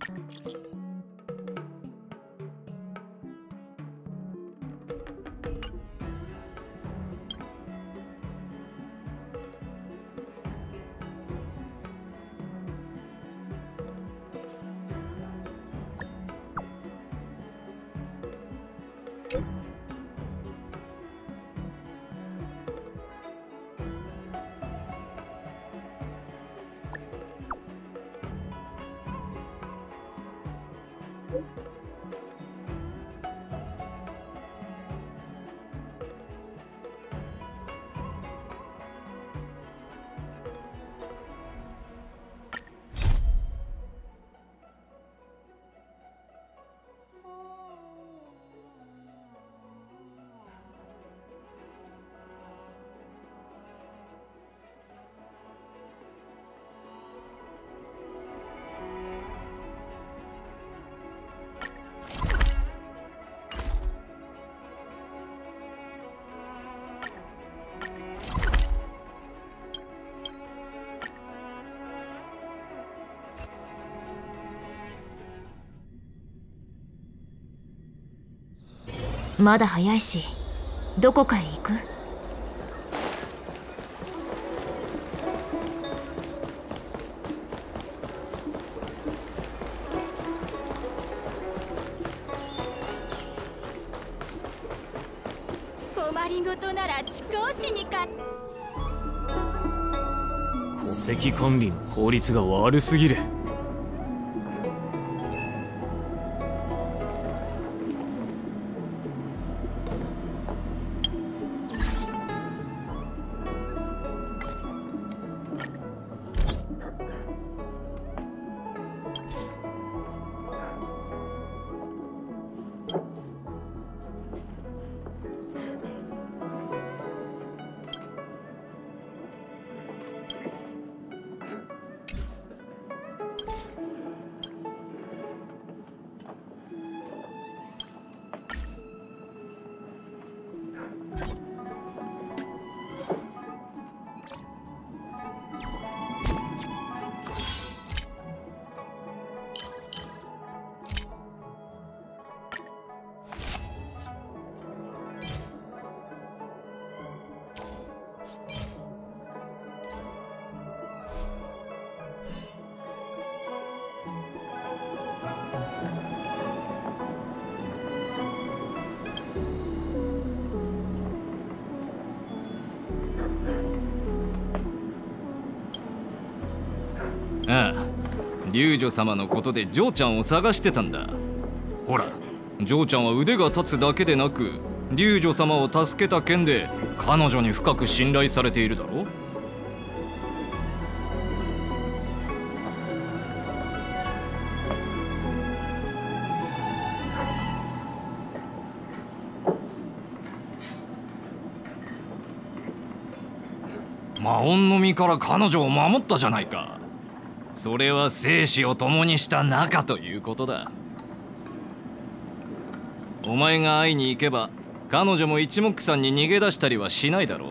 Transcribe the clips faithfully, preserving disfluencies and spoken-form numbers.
まだ早いし、どこかへ行く？ 困りごとなら地高市にか。 戸籍管理の効率が悪すぎる。 ああ、龍女様のことで嬢ちゃんを探してたんだ。ほら、嬢ちゃんは腕が立つだけでなく龍女様を助けた件で彼女に深く信頼されているだろ。魔音の実から彼女を守ったじゃないか。それは生死を共にした仲ということだ。お前が会いに行けば彼女も一目散に逃げ出したりはしないだろ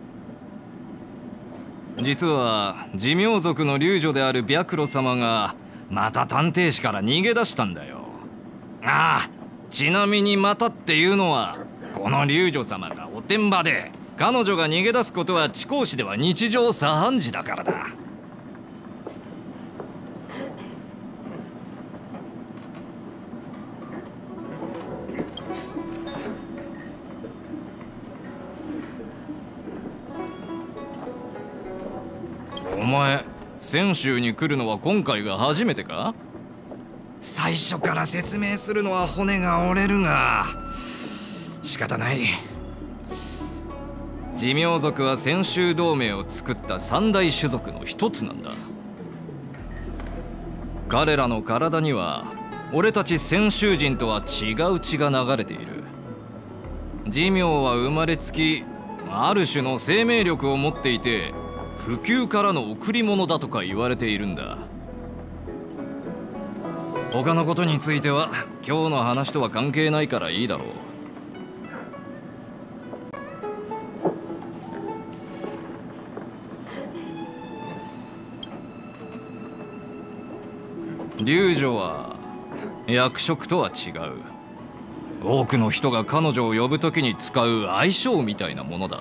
う。実は寿命族の龍女である白露様がまた探偵士から逃げ出したんだよ。ああ、ちなみにまたっていうのはこの龍女様がおてんばで彼女が逃げ出すことは地高市では日常茶飯事だからだ。お前、泉州に来るのは今回が初めてか？最初から説明するのは骨が折れるが仕方ない。寿命族は泉州同盟を作った三大種族の一つなんだ。彼らの体には俺たち泉州人とは違う血が流れている。寿命は生まれつきある種の生命力を持っていて不朽からの贈り物だとか言われているんだ。他のことについては今日の話とは関係ないからいいだろう。 龍女は役職とは違う。多くの人が彼女を呼ぶ時に使う愛称みたいなものだ。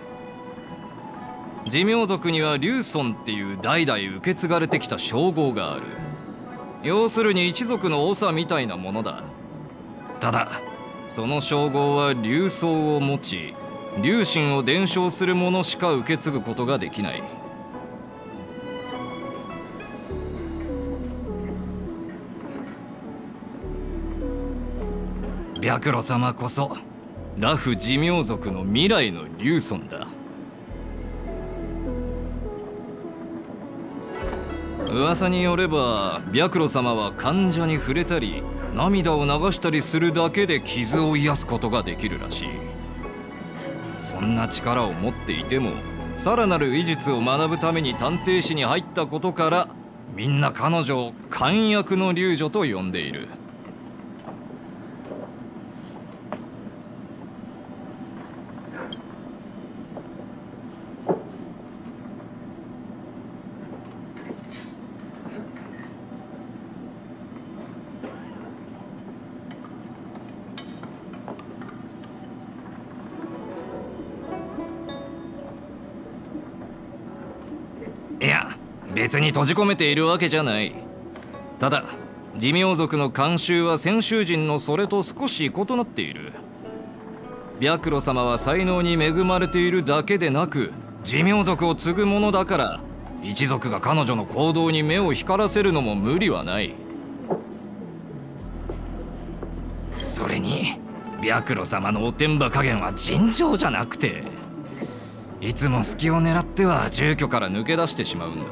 寿命族には龍尊っていう代々受け継がれてきた称号がある。要するに一族の長みたいなものだ。ただその称号は龍相を持ち、龍神を伝承する者しか受け継ぐことができない。白露様こそラフ寿命族の未来の龍尊だ。噂によれば白露様は患者に触れたり涙を流したりするだけで傷を癒すことができるらしい。そんな力を持っていてもさらなる医術を学ぶために探偵士に入ったことから、みんな彼女を勘役の龍女と呼んでいる。いや、別に閉じ込めているわけじゃない。ただ寿命族の慣習は先週人のそれと少し異なっている。白露様は才能に恵まれているだけでなく寿命族を継ぐものだから、一族が彼女の行動に目を光らせるのも無理はない。それに白露様のおてんば加減は尋常じゃなくて、いつも隙を狙っては住居から抜け出してしまうんだ。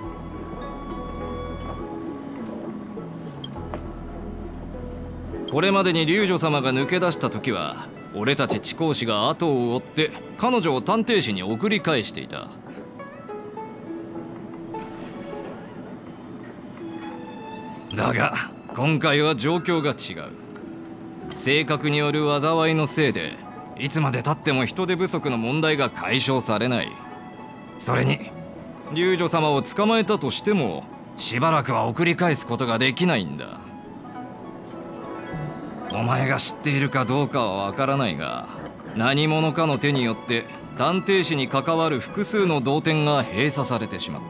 これまでに龍女様が抜け出した時は俺たち地公使が後を追って彼女を探偵士に送り返していた。だが今回は状況が違う。性格による災いのせいでいつまでたっても人手不足の問題が解消されない。それに龍女様を捕まえたとしてもしばらくは送り返すことができないんだ。お前が知っているかどうかはわからないが、何者かの手によって探偵士に関わる複数の同点が閉鎖されてしまった。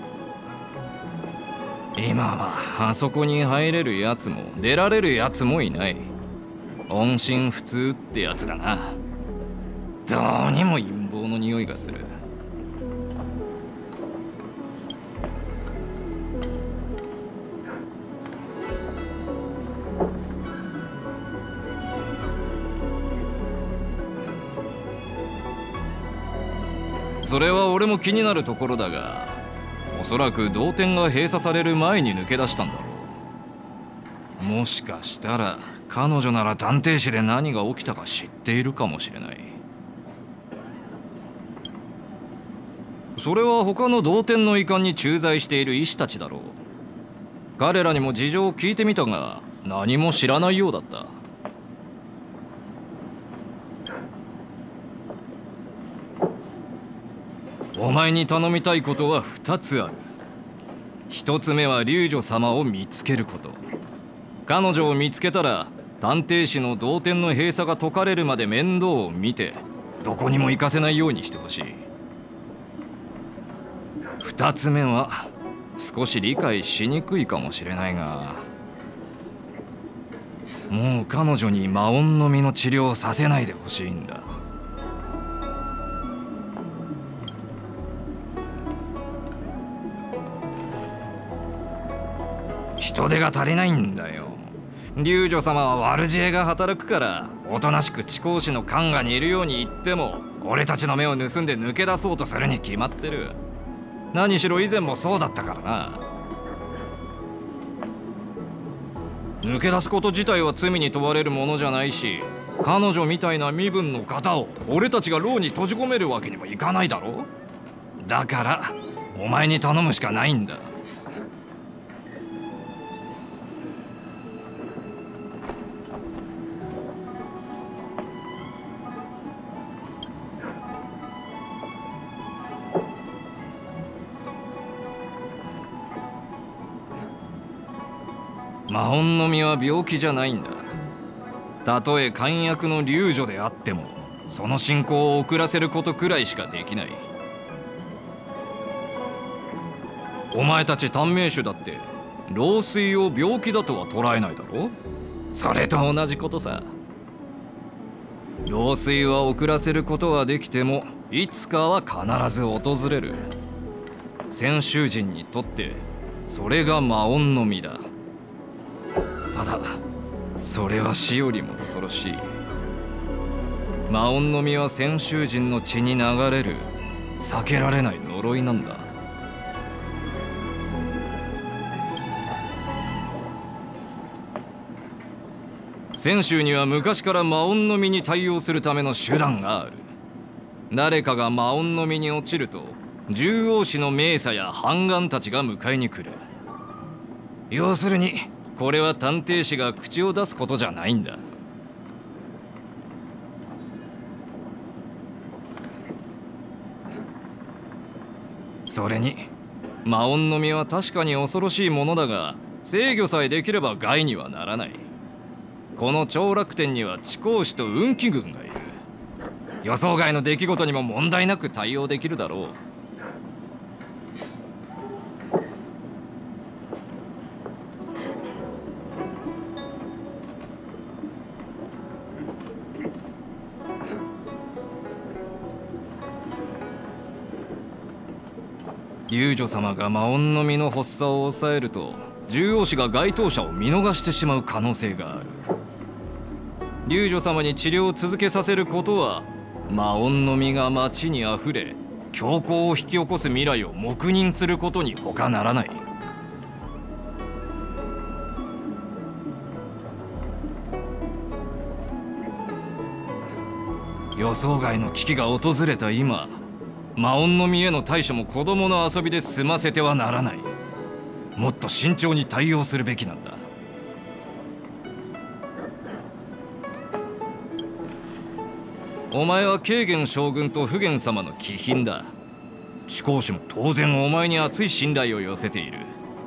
今はあそこに入れるやつも出られるやつもいない。音信不通ってやつだな。どうにも陰謀の匂いがする。それは俺も気になるところだが、おそらく同点が閉鎖される前に抜け出したんだろう。もしかしたら彼女なら探偵士で何が起きたか知っているかもしれない。それは他の同点の遺憾に駐在している医師たちだろう。彼らにも事情を聞いてみたが何も知らないようだった。お前に頼みたいことはふたつある。ひとつめは龍女様を見つけること。彼女を見つけたら探偵士の同点の閉鎖が解かれるまで面倒を見てどこにも行かせないようにしてほしい。ふたつめは少し理解しにくいかもしれないが、もう彼女に魔音の実の治療をさせないでほしいんだ。人手が足りないんだよ。龍女様は悪知恵が働くから、おとなしく地公使の看護にいるように言っても俺たちの目を盗んで抜け出そうとするに決まってる。何しろ以前もそうだったからな。抜け出すこと自体は罪に問われるものじゃないし、彼女みたいな身分の方を俺たちが牢に閉じ込めるわけにもいかないだろ。だからお前に頼むしかないんだ。 魔音の実は病気じゃないんだ。たとえ漢薬の流女であってもその進行を遅らせることくらいしかできない。お前たち短命種だって老衰を病気だとは捉えないだろ。それと同じことさ。老衰は遅らせることはできてもいつかは必ず訪れる。先週人にとってそれが魔音の実だ。ただそれは死よりも恐ろしい。魔音の実は先週人の血に流れる避けられない呪いなんだ。先週には昔から魔音の実に対応するための手段がある。誰かが魔音の実に落ちると獣王子の名差や判官たちが迎えに来る。要するにこれは探偵士が口を出すことじゃないんだ。それに魔音の実は確かに恐ろしいものだが制御さえできれば害にはならない。この長楽天には地公使と運気軍がいる。予想外の出来事にも問題なく対応できるだろう。龍女様が魔音の実の発作を抑えると獣王子が該当者を見逃してしまう可能性がある。龍女様に治療を続けさせることは魔音の実が町にあふれ凶行を引き起こす未来を黙認することに他ならない。予想外の危機が訪れた今、魔音の実への対処も子供の遊びで済ませてはならない。もっと慎重に対応するべきなんだ。お前は慶元将軍と普賢様の貴賓だ。地公使も当然お前に厚い信頼を寄せている。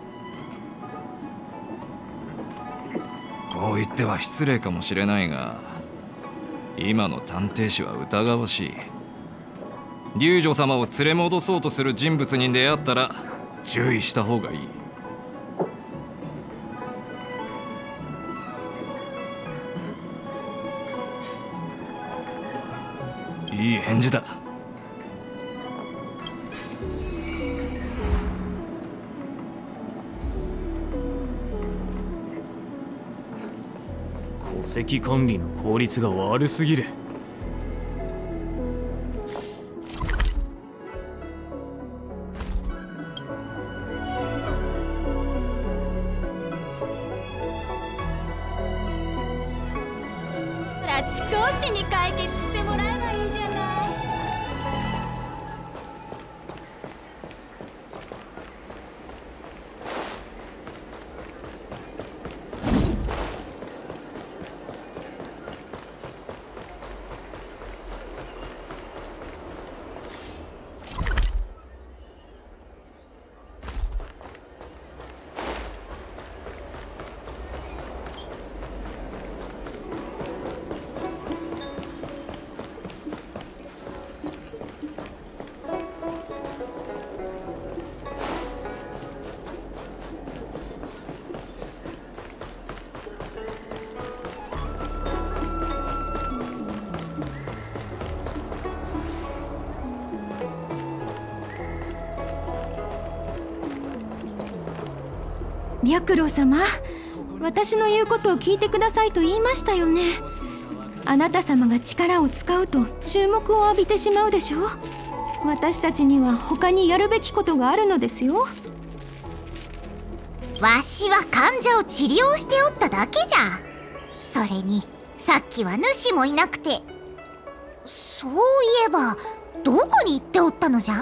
こう言っては失礼かもしれないが今の探偵士は疑わしい。龍女様を連れ戻そうとする人物に出会ったら注意した方がいい。いい返事だ。 戸籍管理の効率が悪すぎる。 ほら地公使に解決してもらえばいいじゃない。 白露様、私の言うことを聞いてくださいと言いましたよね。あなた様が力を使うと注目を浴びてしまうでしょう。私たちには他にやるべきことがあるのですよ。 わしは患者を治療しておっただけじゃ。それにさっきは主もいなくて。そういえばどこに行っておったのじゃ。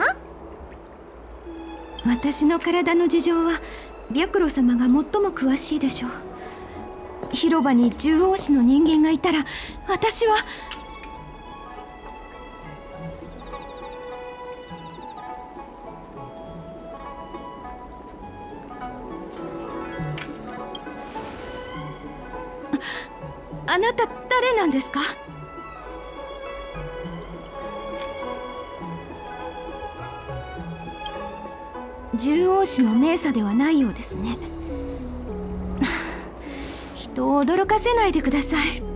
私の体の事情は白露様が最も詳しいでしょう。広場に獣王子の人間がいたら私は。 あなた誰なんですか？獣王子の命査ではないようですね。人を驚かせないでください。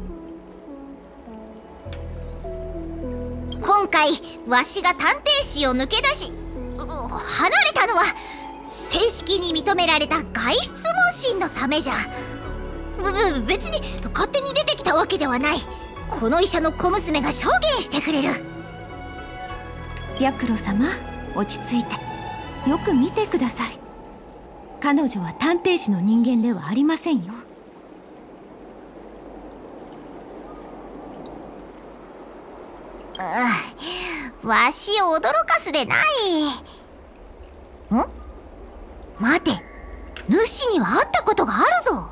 今回わしが探偵士を抜け出し離れたのは正式に認められた外出問診のためじゃ。う別に勝手に出てきたわけではない。この医者の小娘が証言してくれる。 白露様、落ち着いてよく見てください。彼女は探偵士の人間ではありませんよ。 うわしを驚かすでない。ん？待て、主には会ったことがあるぞ。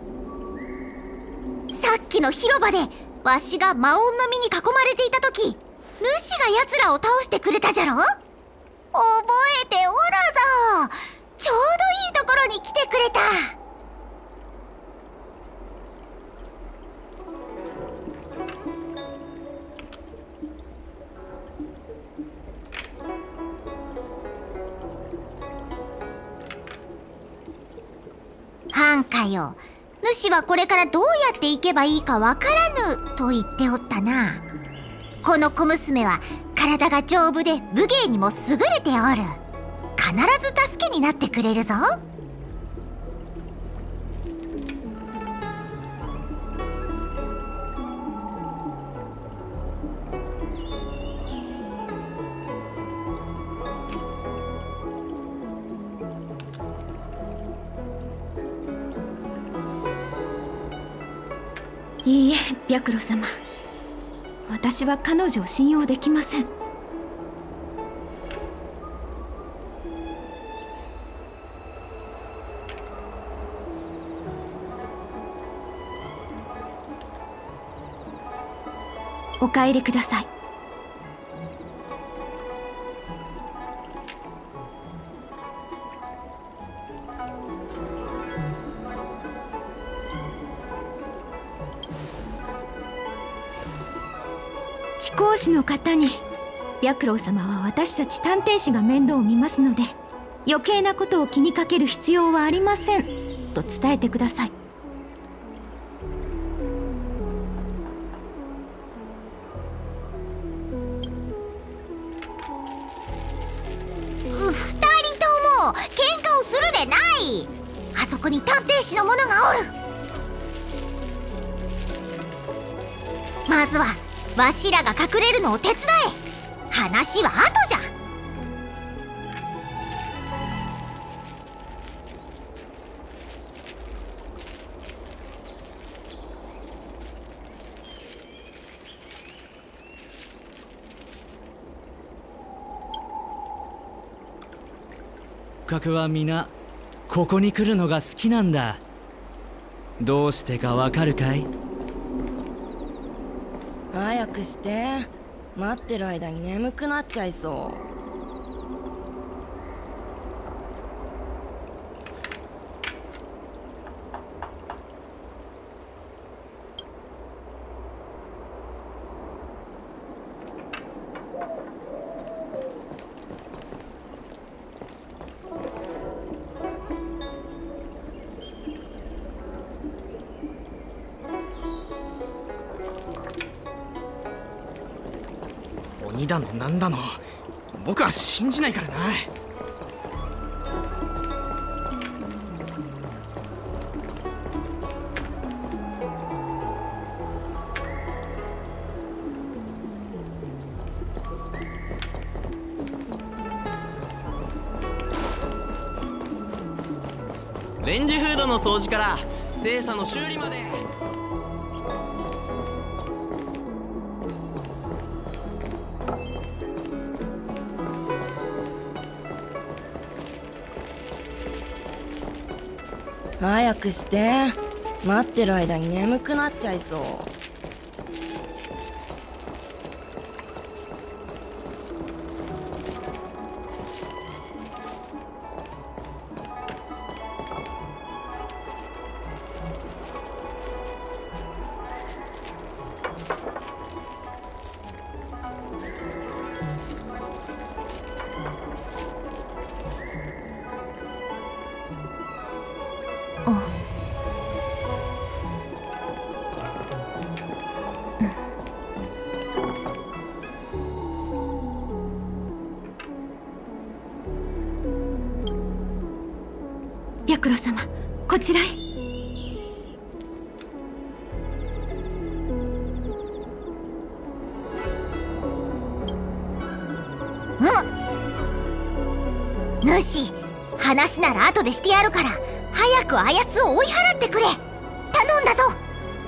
さっきの広場でわしが魔音の実に囲まれていた時、主が奴らを倒してくれたじゃろ。覚えておるぞ。ちょうどいいところに来てくれた。ハンカよ、主はこれからどうやって行けばいいかわからぬと言っておったな。この小娘は体が丈夫で武芸にも優れておる。必ず助けになってくれるぞ。 いいえ、白露様、私は彼女を信用できません。お帰りください。地講師の方に、白露様は私たち探偵士が面倒を見ますので、余計なことを気にかける必要はありませんと伝えてください。 二人とも喧嘩をするでない。あそこに探偵士の者がおる。まずはわしらが隠れるのを手伝え。話は後じゃ。 客は皆ここに来るのが好きなんだ。どうしてかわかるかい？ 早くして。待ってる間に眠くなっちゃいそう。 鬼だのなんだの、僕は信じないからな。 レンジフードの掃除から精査の修理まで。 早くして。待ってる間に眠くなっちゃいそう。 白露様、こちらへ。 うむ。主、話なら後でしてやるから、早くあやつを追い払ってくれ。頼んだぞ。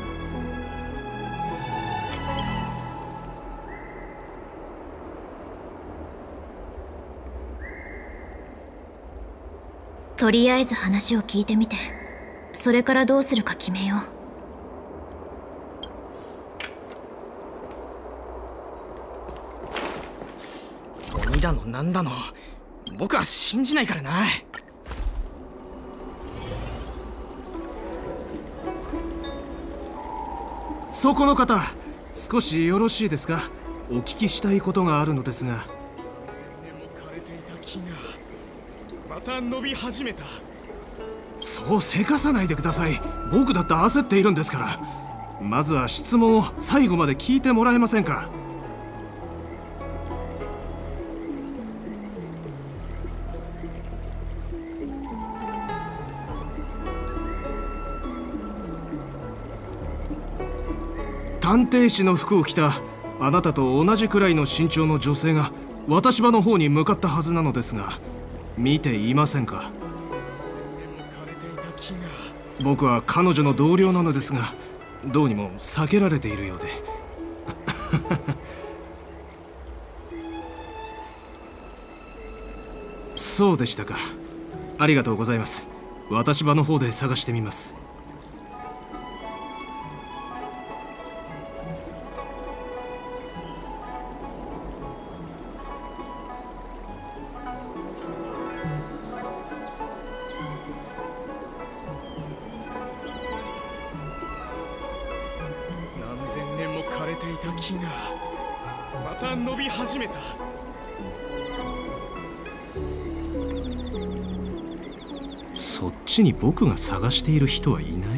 とりあえず話を聞いてみて、それからどうするか決めよう。鬼だのなんだの、僕は信じないからな。 そこの方、少しよろしいですか？お聞きしたいことがあるのですが。 前年も枯れていた木がまた伸び始めた。 そうせかさないでください。僕だって焦っているんですから。まずは質問を最後まで聞いてもらえませんか？探偵士の服を着たあなたと同じくらいの身長の女性が私場の方に向かったはずなのですが、見ていませんか？僕は彼女の同僚なのですが、どうにも避けられているようで。そうでしたか。ありがとうございます。私場の方で探してみます。 木がまた伸び始めた。 そっちに僕が探している人はいない？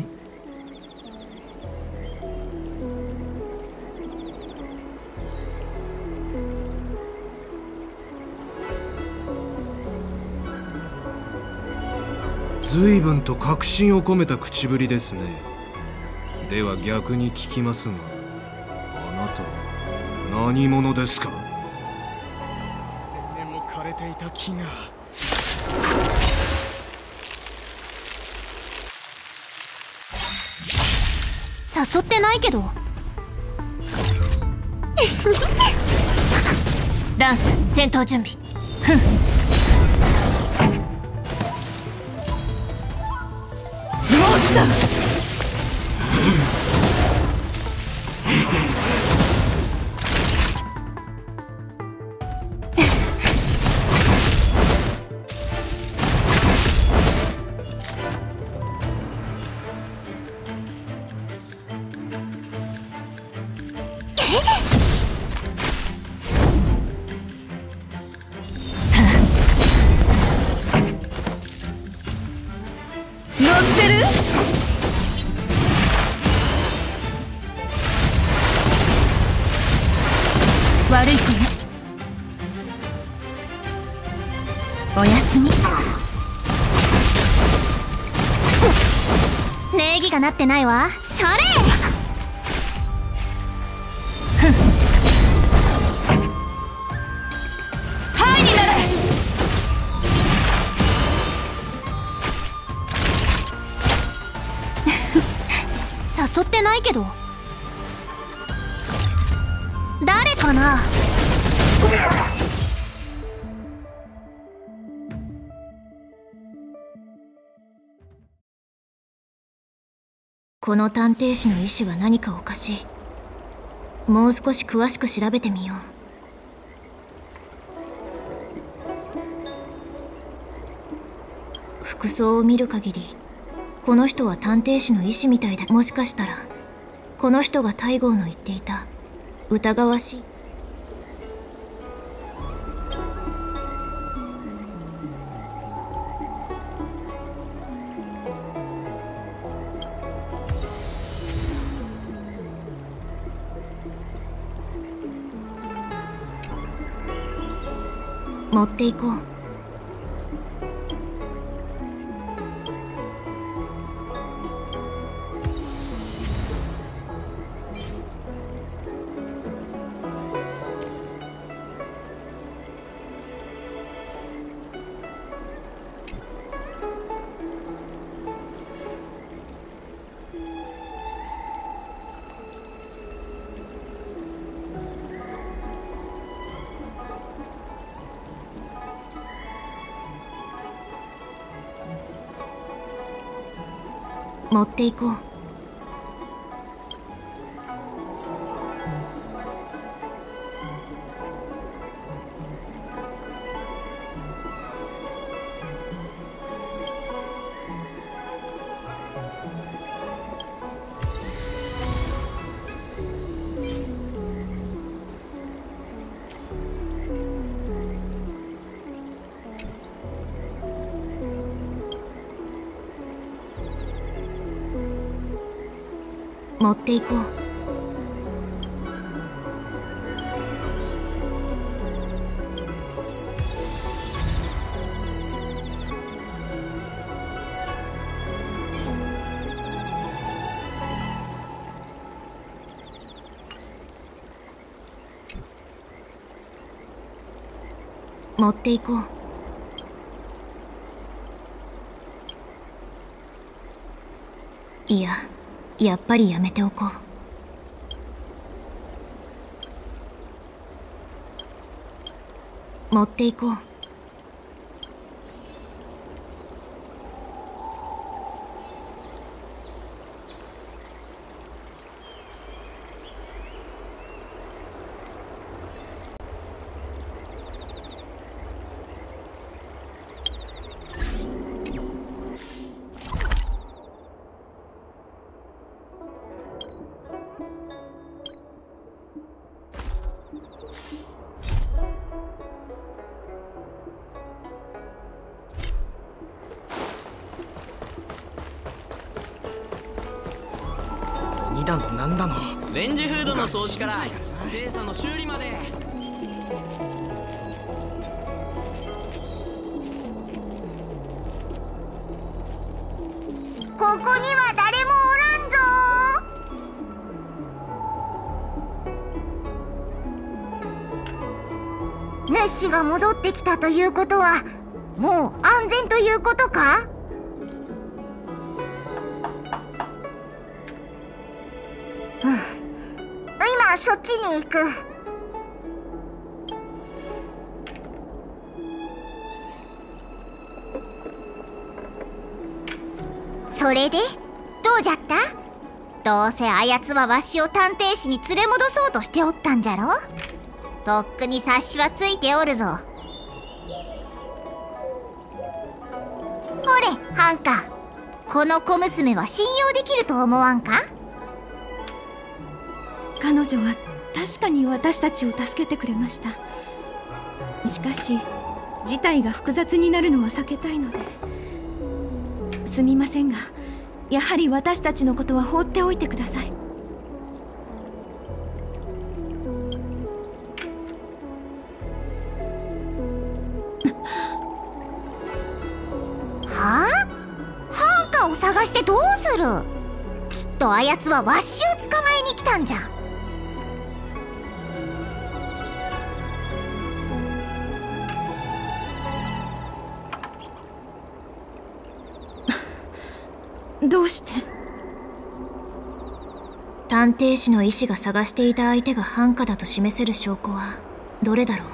随分と確信を込めた口ぶりですね。では逆に聞きますが、あなた何者ですか？ 前年も枯れていた木が誘ってないけど。 ランス、戦闘準備。ふん。もっと悪い子ね。おやすみ。 礼儀がなってないわ。それ。 はいになれ。 誘ってないけど。誰かな？ この探偵士の意思は何かおかしい。もう少し詳しく調べてみよう。服装を見る限り、この人は探偵士の意思みたいだ。もしかしたらこの人が西郷の言っていた疑わしい。持っていこう。 持っていこう。持っていこう。持っていこう。いや、やっぱりやめておこう。持っていこう。 にだのなんだのレンジフードの掃除から精査の修理まで。 ここには誰もおらんぞ。主が戻ってきたということはもう安全ということか？うん、今そっちに行く。それでどうじゃった？どうせあやつはわしを探偵士に連れ戻そうとしておったんじゃろ？とっくに察しはついておるぞ。ほれハンカ、この小娘は信用できると思わんか？ 彼女は確かに私たちを助けてくれました。しかし事態が複雑になるのは避けたいので。すみませんが、やはり私たちのことは放っておいてください。 はあ？ハンカを探してどうする？きっとあやつはわしを捕まえに来たんじゃ。 どうして？ 探偵士の医師が探していた相手がハンカだと示せる証拠はどれだろう？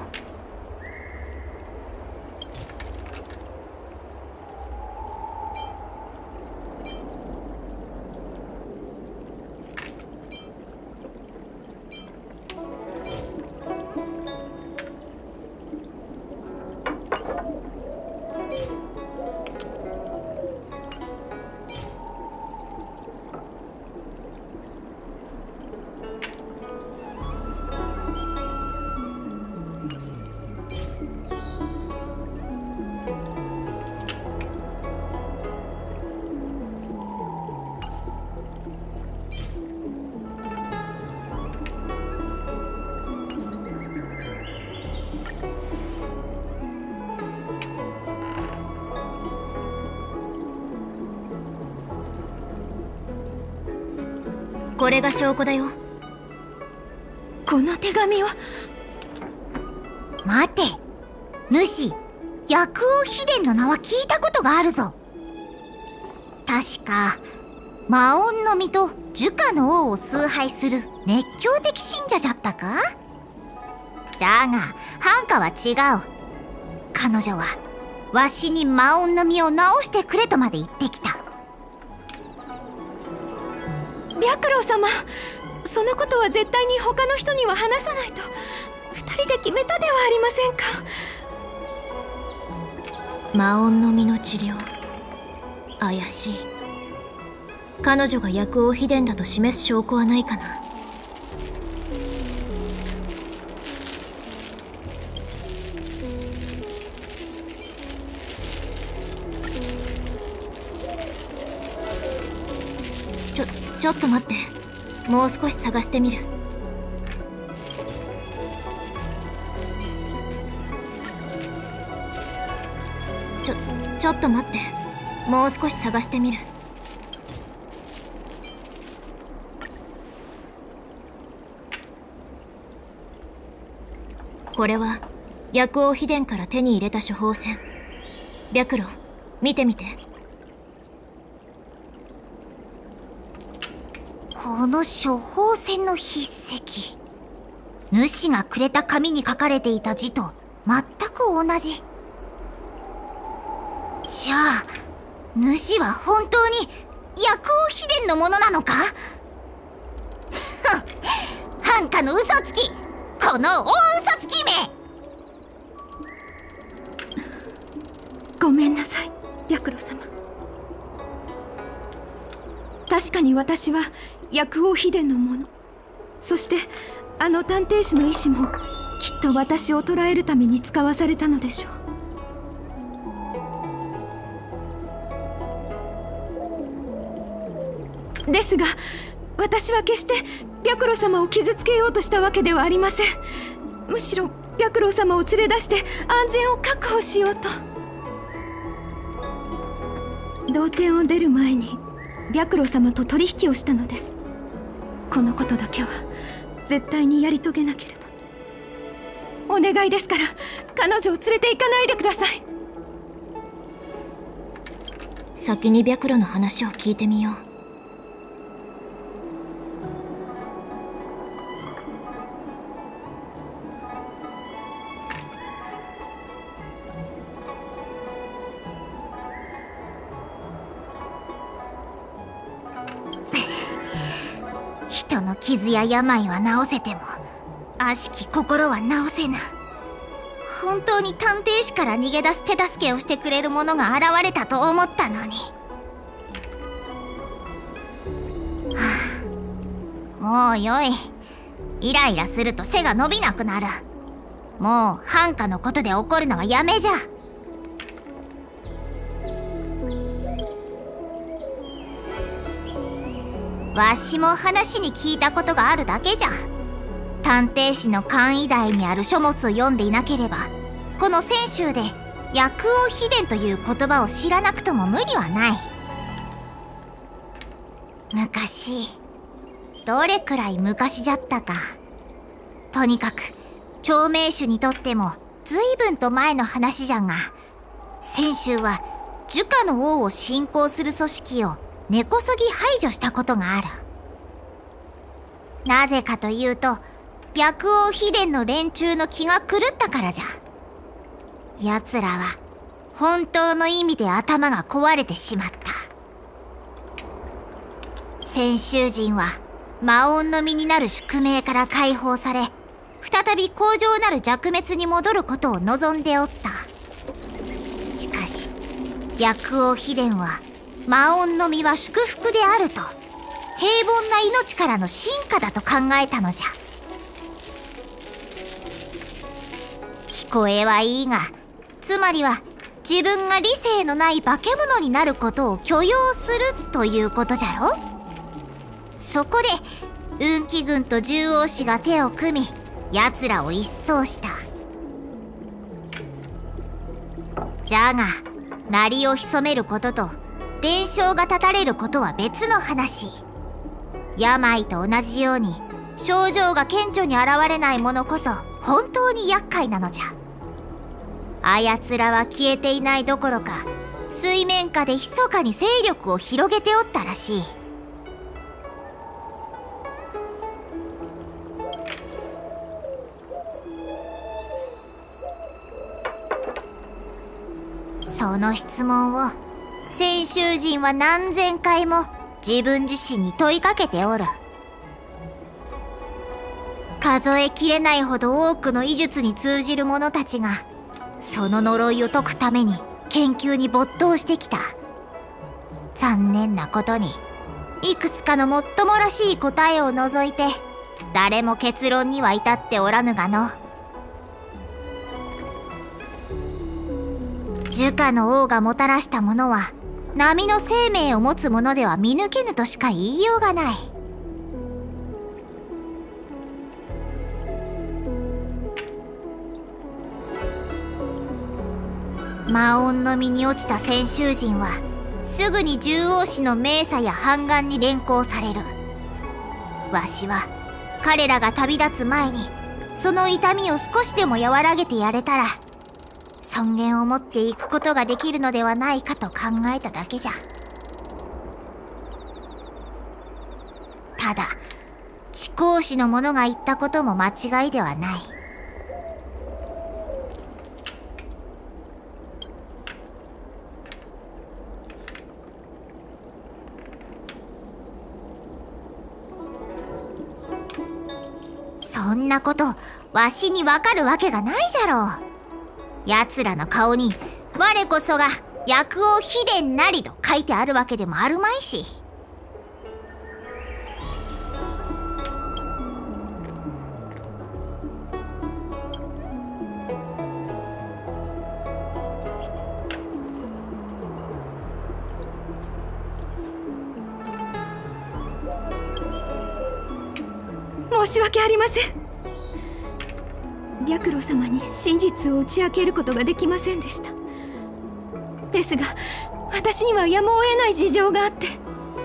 これが証拠だよ。 この手紙は。 待て、主、薬王秘伝の名は聞いたことがあるぞ。確か魔音の実と樹下の王を崇拝する熱狂的信者じゃったか？じゃがハンカは違う。彼女はわしに魔音の実を直してくれとまで言ってきた。 白老様、そのことは絶対に他の人には話さないと二人で決めたではありませんか。 魔音の実の治療、怪しい。彼女が薬王秘伝だと示す証拠はないかな。ちょちょっと待って、もう少し探してみる。ちょちょっと待って、もう少し探してみる。これは薬王秘伝から手に入れた処方箋。白露、見てみて。 この処方箋の筆跡、主がくれた紙に書かれていた字と全く同じ。じゃあ主は本当に薬王秘伝のものなのか？ふん、藩下の嘘つき、この大嘘つきめ！ ごめんなさい、白露様。確かに私は薬王秘伝のもの。そしてあの探偵士の意志もきっと私を捕らえるために使わされたのでしょう。ですが私は決して白露様を傷つけようとしたわけではありません。むしろ白露様を連れ出して安全を確保しようと。同点を出る前に白露様と取引をしたのです。このことだけは絶対にやり遂げなければ。お願いですから彼女を連れて行かないでください。 先に白露の話を聞いてみよう。 人の傷や病は治せても悪しき心は治せぬ。本当に探偵士から逃げ出す手助けをしてくれる者が現れたと思ったのに、はあ、もうよい。イライラすると背が伸びなくなる。もう藩下のことで怒るのはやめじゃ。わしも話に聞いたことがあるだけじゃ。探偵士の簡易台にある書物を読んでいなければ、この泉州で薬王秘伝という言葉を知らなくとも無理はない。昔、どれくらい昔じゃったか。とにかく長命種にとっても随分と前の話じゃが、泉州は儒家の王を信仰する組織を根こそぎ排除したことがある。なぜかというと、白王秘伝の連中の気が狂ったからじゃ。奴らは本当の意味で頭が壊れてしまった。泉州人は魔音の身になる宿命から解放され、再び強情なる弱滅に戻ることを望んでおった。しかし白王秘伝は魔音の実は祝福であると、平凡な命からの進化だと考えたのじゃ。聞こえはいいが、つまりは自分が理性のない化け物になることを許容するということじゃろ。そこで運気軍と獣王氏が手を組み、奴らを一掃した。じゃが鳴りを潜めることと伝承が断たれることは別の話。病と同じように症状が顕著に現れないものこそ本当に厄介なのじゃ。あやつらは消えていないどころか、水面下で密かに勢力を広げておったらしい。その質問を泉州人は何千回も自分自身に問いかけておる。数えきれないほど多くの医術に通じる者たちがその呪いを解くために研究に没頭してきた。残念なことにいくつかのもっともらしい答えを除いて誰も結論には至っておらぬがの。樹下の王がもたらしたものは波の生命を持つものでは見抜けぬとしか言いようがない。魔音の身に落ちた先囚人はすぐに獣王氏の命査や判官に連行される。わしは彼らが旅立つ前にその痛みを少しでも和らげてやれたら尊厳を持っていくことができるのではないかと考えただけじゃ。ただ地公使の者が言ったことも間違いではない。そんなことわしにわかるわけがないじゃろう。奴らの顔に我こそが薬王秘伝なりと書いてあるわけでもあるまいし。 申し訳ありません。白露様に真実を打ち明けることができませんでした。ですが私にはやむを得ない事情があって。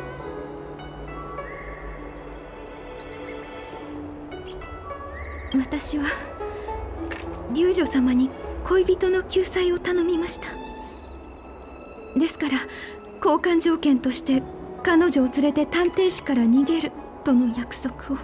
私は龍女様に恋人の救済を頼みました。ですから交換条件として彼女を連れて探偵士から逃げるとの約束を。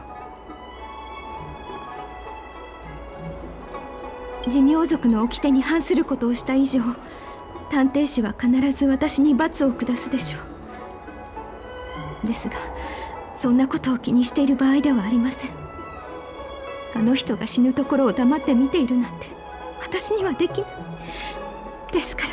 寿命族の掟に反することをした以上、探偵士は必ず私に罰を下すでしょう。ですがそんなことを気にしている場合ではありません。あの人が死ぬところを黙って見ているなんて私にはできない。ですから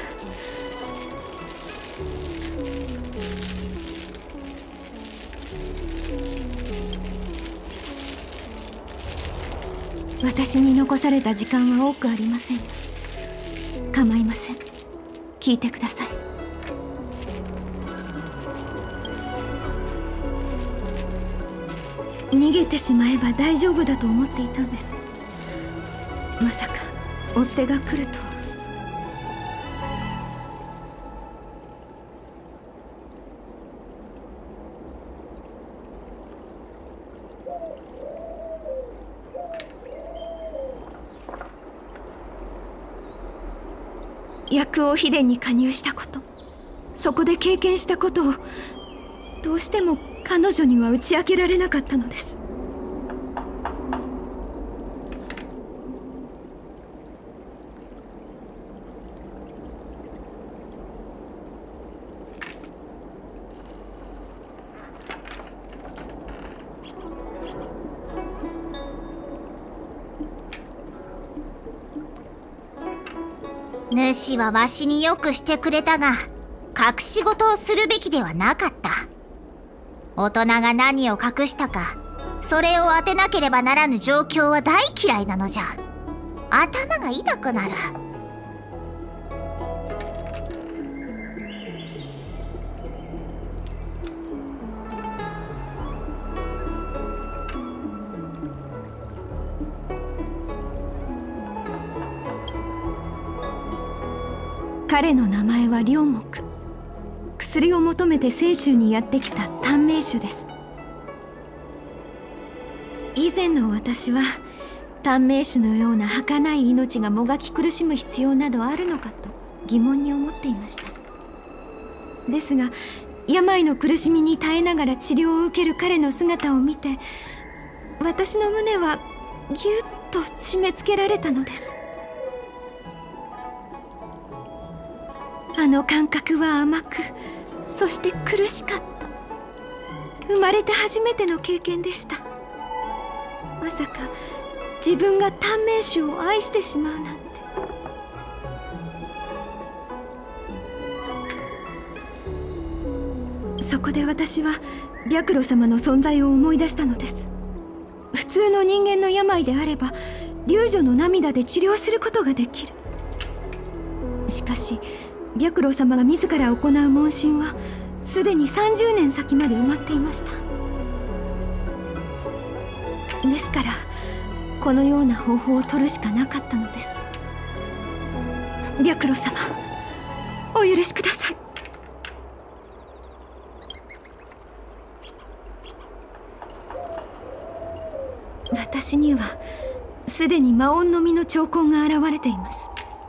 私に残された時間は多くありません。構いません。聞いてください。逃げてしまえば大丈夫だと思っていたんです。まさか追っ手が来るとは。薬王秘伝に加入したこと、そこで経験したことをどうしても彼女には打ち明けられなかったのです。 主はわしによくしてくれたが、隠し事をするべきではなかった。大人が何を隠したか、それを当てなければならぬ状況は大嫌いなのじゃ。頭が痛くなる。 彼の名前は梁木。薬を求めて清州にやってきた短命種です。以前の私は短命種のような儚い命がもがき苦しむ必要などあるのかと疑問に思っていました。ですが病の苦しみに耐えながら治療を受ける彼の姿を見て、私の胸はぎゅっと締め付けられたのです。あの感覚は甘く、そして苦しかった。 生まれて初めての経験でした。まさか自分が短命種を愛してしまうなんて。そこで私は白露様の存在を思い出したのです。普通の人間の病であれば龍女の涙で治療することができる。しかし白露様が自ら行う問診はすでにさんじゅうねん先まで埋まっていました。ですからこのような方法を取るしかなかったのです。白露様、お許しください。私にはすでに魔音の実の兆候が現れています。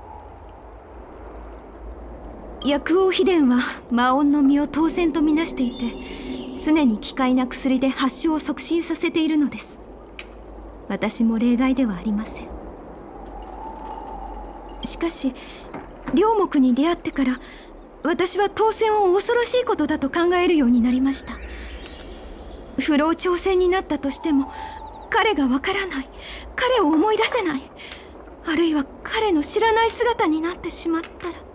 薬王秘伝は魔音の実を当然とみなしていて、常に奇怪な薬で発症を促進させているのです。私も例外ではありません。しかし両目に出会ってから私は当選を恐ろしいことだと考えるようになりました。不老長生になったとしても彼がわからない、彼を思い出せない、あるいは彼の知らない姿になってしまったらと。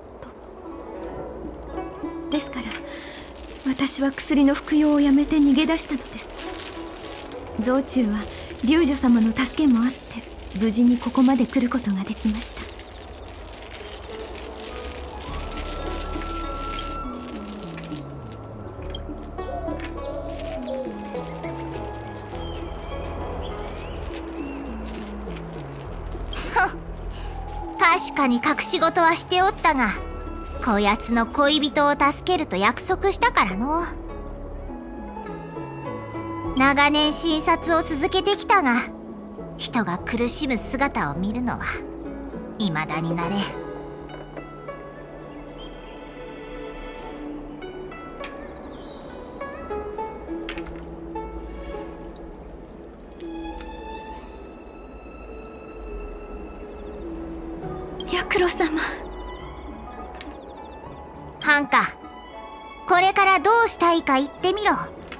ですから私は薬の服用をやめて逃げ出したのです。道中は龍女様の助けもあって無事にここまで来ることができました。 確かに隠し事はしておったが、こやつの恋人を助けると約束したからの。長年診察を続けてきたが、人が苦しむ姿を見るのは未だに慣れん。 白露様。 ハンカ、これからどうしたいか言ってみろ。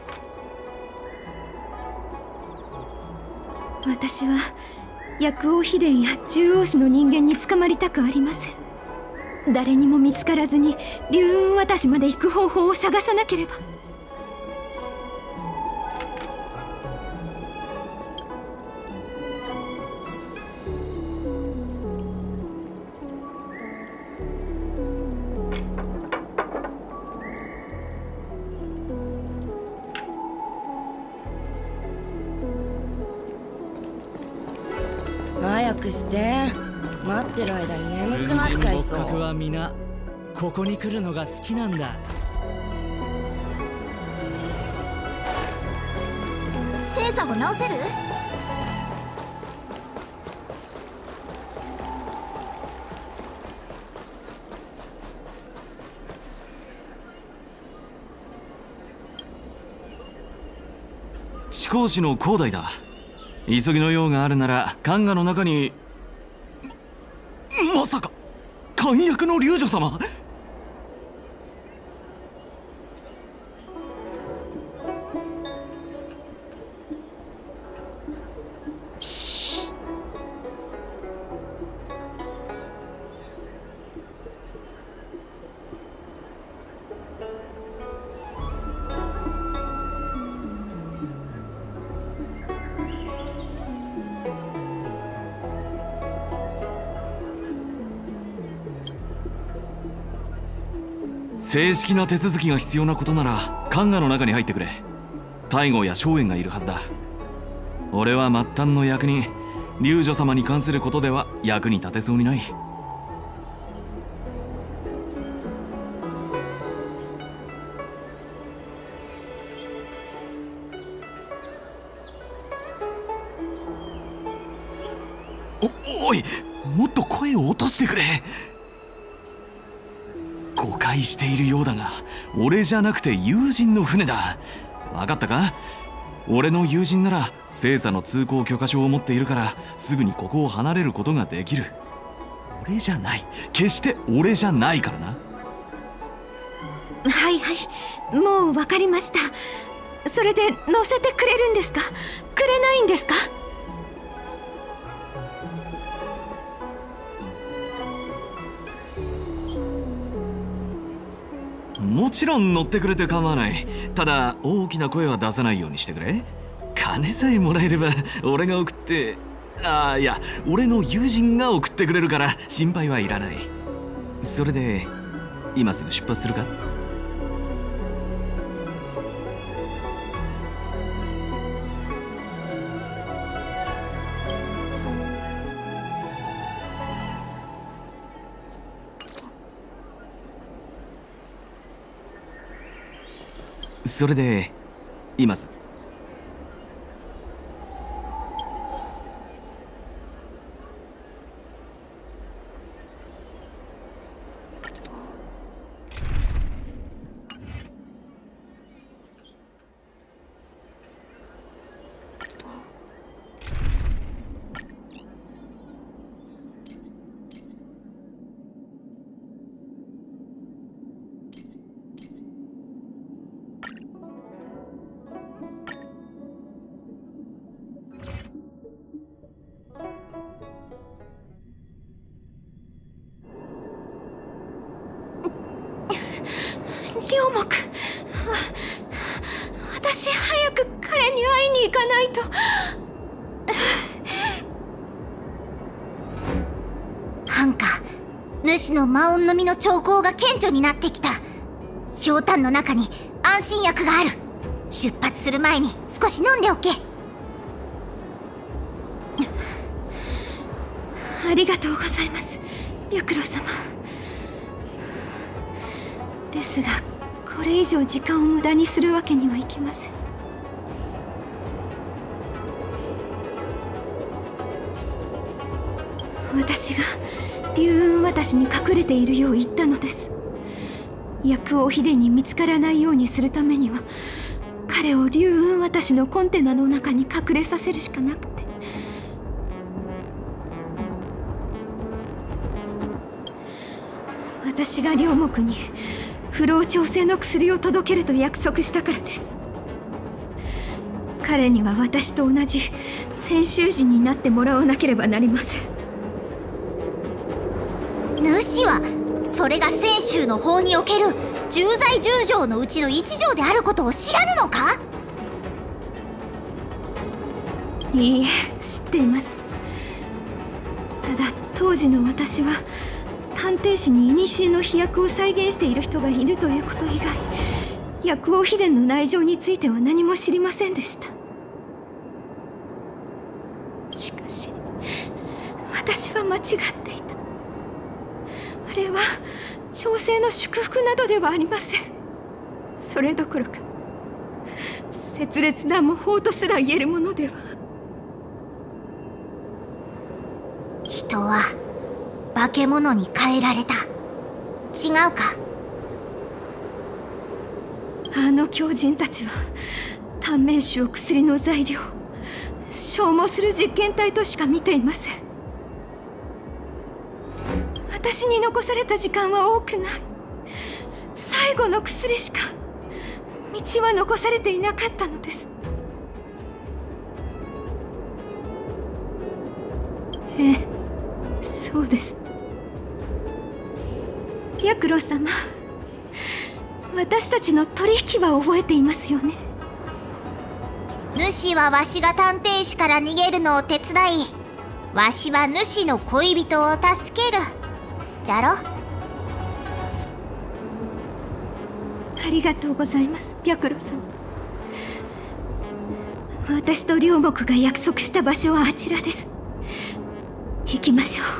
私は薬王秘伝や獣王氏の人間に捕まりたくありません。誰にも見つからずに龍雲渡しまで行く方法を探さなければ。 早くして、待ってる間に眠くなっちゃいそう。 文人墨客は皆ここに来るのが好きなんだ。 星座を直せる？ 地高士の広大だ。急ぎの用があるなら勘河の中に。ま、まさか勘役の龍女様。正式な手続きが必要なことなら勘河の中に入ってくれ。太后や荘園がいるはずだ。俺は末端の役人、龍女様に関することでは役に立てそうにない。お、おい、もっと声を落としてくれ。誤解しているようだが、俺じゃなくて友人の船だ。分かったか？俺の友人なら星座の通行許可証を持っているからすぐにここを離れることができる。俺じゃない、決して俺じゃないからな。 はいはい、もう分かりました。 それで乗せてくれるんですか？くれないんですか？ もちろん乗ってくれて構わない。ただ大きな声は出さないようにしてくれ。金さえもらえれば俺が送って、ああいや俺の友人が送ってくれるから心配はいらない。それで今すぐ出発するか？それで今すぐ両目、私早く彼に会いに行かないと。 ハンカ、主の魔音の実の兆候が顕著になってきた。ひょうたんの中に安心薬がある。出発する前に少し飲んでおけ。 ありがとうございます、白露様。ですがこれ以上時間を無駄にするわけにはいきません。私が龍雲渡しに隠れているよう言ったのです。薬王秘伝に見つからないようにするためには彼を龍雲渡しのコンテナの中に隠れさせるしかなくて。私が両目に不老調整の薬を届けると約束したからです。彼には私と同じ泉州人になってもらわなければなりません。 主はそれが泉州の法における重罪十条のうちの一条であることを知らぬのか？ いいえ、知っています。ただ当時の私は探偵士に古の飛躍を再現している人がいるということ以外、薬王秘伝の内情については何も知りませんでした。しかし私は間違っていた。あれは調整の祝福などではありません。それどころか拙劣な模倣とすら言えるものでは。 人は化け物に変えられた。違うか？ あの狂人たちは短命種を薬の材料、消耗する実験体としか見ていません。私に残された時間は多くない。最後の薬しか道は残されていなかったのです。ええ、そうです。白露様、私たちの取引は覚えていますよね。 主はわしが探偵士から逃げるのを手伝い、わしは主の恋人を助けるじゃろ。 ありがとうございます、白露様。私と両目が約束した場所はあちらです。行きましょう。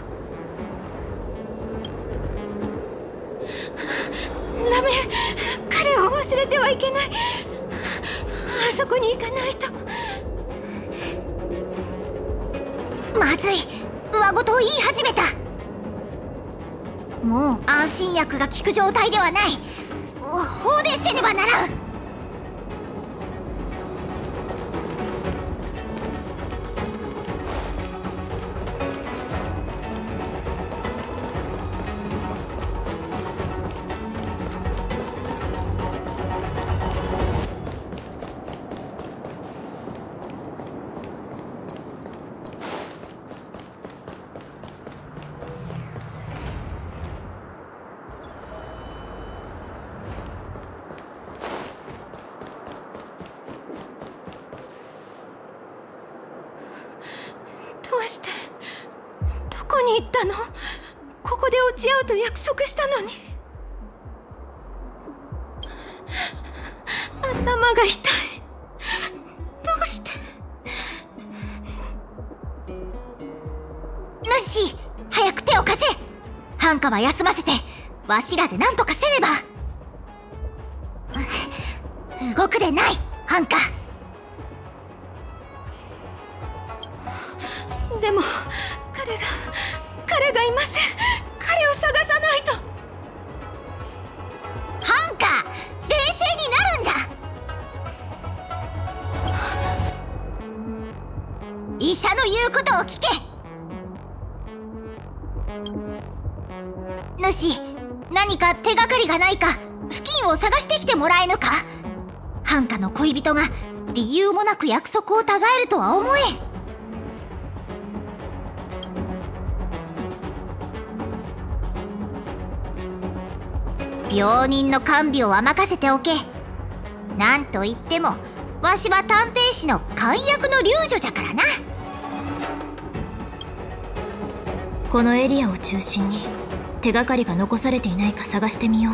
ダメ、彼を忘れてはいけない。あそこに行かないと。 まずい、上事を言い始めた。もう安心薬が効く状態ではない。放電せねばならん。 行ったの？ここで落ち合うと約束したのに。頭が痛い。どうして？ 主、早く手を貸せ。ハンカは休ませて、わしらで何とかせねば。動くでない、ハンカ。 でも彼が彼がいません。彼を探さないと。 ハンカ、冷静になるんじゃ。医者の言うことを聞け。主、何か手がかりがないか付近を探してきてもらえぬか。ハンカの恋人が理由もなく約束をたがえるとは思えん。病人の看病は任せておけ。なんといってもわしは探偵士の勘役の龍女じゃからな。 このエリアを中心に手がかりが残されていないか探してみよ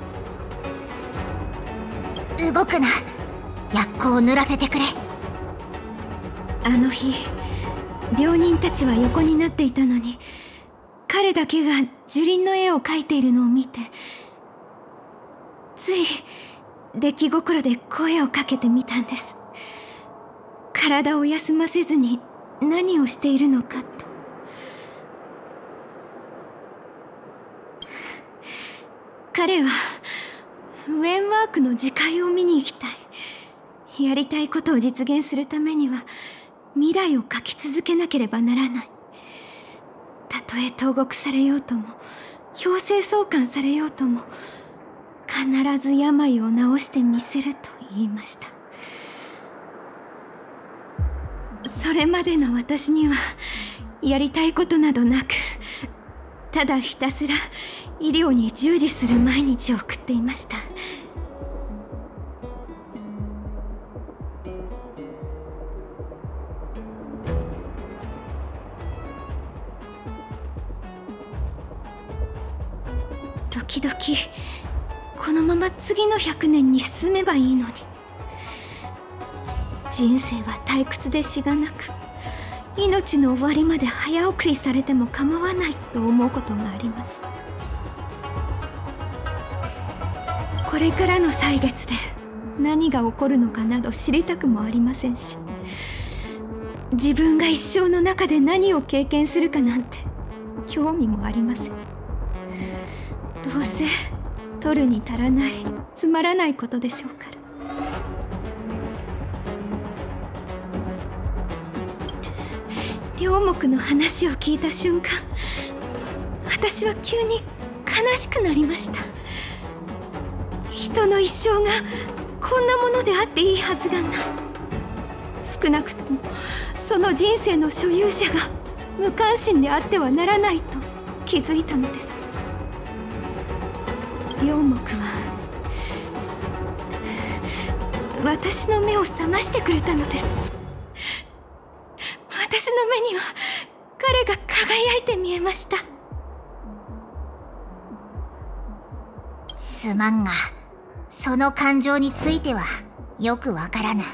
う。動くな。薬効を塗らせてくれ。 あの日病人たちは横になっていたのに、彼だけが樹林の絵を描いているのを見て、つい出来心で声をかけてみたんです。体を休ませずに何をしているのかと。彼はウェンワークの次回を見に行きたい。やりたいことを実現するためには未来を描き続けなければならない。たとえ投獄されようとも強制送還されようとも、必ず病を治してみせると言いました。それまでの私にはやりたいことなどなく、ただひたすら医療に従事する毎日を送っていました。時々このまま次のひゃくねんに進めばいいのに。人生は退屈でしがなく、命の終わりまで早送りされても構わないと思うことがあります。これからの歳月で何が起こるのかなど知りたくもありませんし、自分が一生の中で何を経験するかなんて興味もありません。どうせ取るに足らないつまらないことでしょうから。両目の話を聞いた瞬間、私は急に悲しくなりました。人の一生がこんなものであっていいはずがない。少なくともその人生の所有者が無関心であってはならないと気づいたのです。両目は私の目を覚ましてくれたのです。私の目には彼が輝いて見えました。 すまんが、その感情についてはよくわからぬ。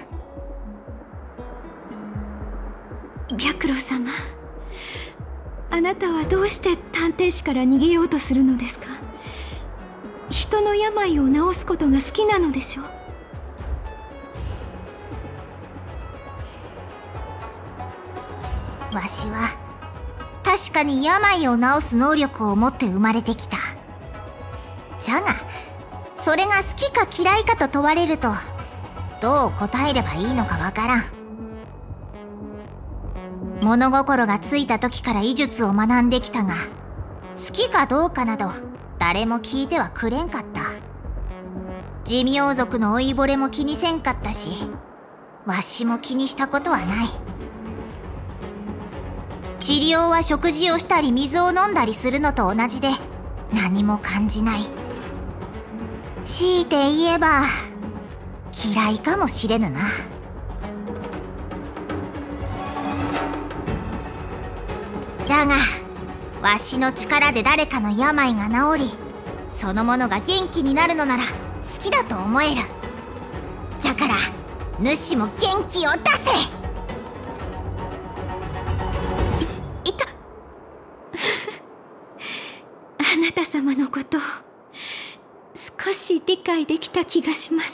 白露様、あなたはどうして探偵士から逃げようとするのですか？人の病を治すことが好きなのでしょう？ わしは確かに病を治す能力を持って生まれてきた。じゃがそれが好きか嫌いかと問われると、どう答えればいいのかわからん。物心がついた時から医術を学んできたが、好きかどうかなど誰も聞いてはくれんかった。寿命族の老いぼれも気にせんかったし、わしも気にしたことはない。治療は食事をしたり水を飲んだりするのと同じで、何も感じない。強いて言えば嫌いかもしれぬな。じゃがわしの力で誰かの病が治り、そのものが元気になるのなら好きだと思える。じゃから主も元気を出せ。いたあなた様のことを少し理解できた気がします。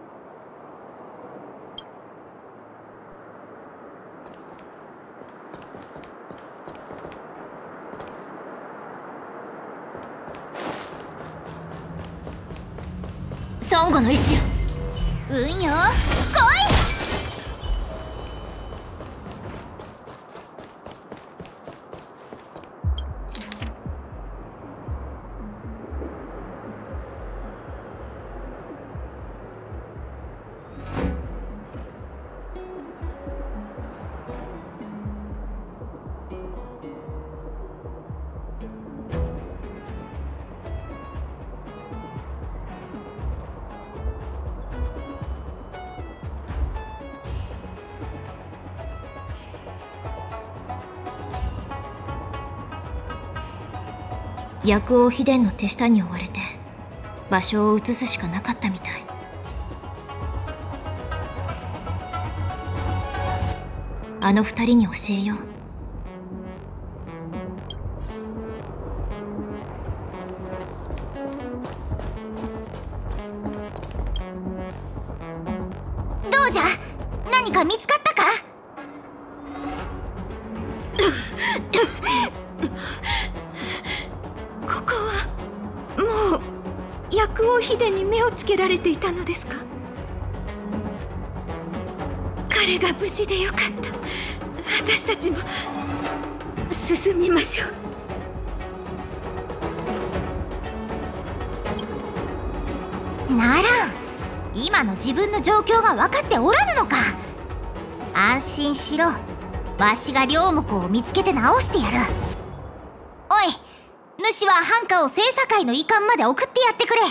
孫悟の意志よ。 うんよ、来い。 薬王秘伝の手下に追われて場所を移すしかなかったみたい。あの二人に教えよう。 どうじゃ、何か見つかったか？ ここはもう薬王秘伝に目をつけられていたのですか？彼が無事でよかった。私たちも進みましょう。ならん、今の自分の状況が分かっておらぬのか。安心しろ、わしが両目を見つけて直してやる。おい、主は藩下を清査会の遺憾まで送ってやってくれ。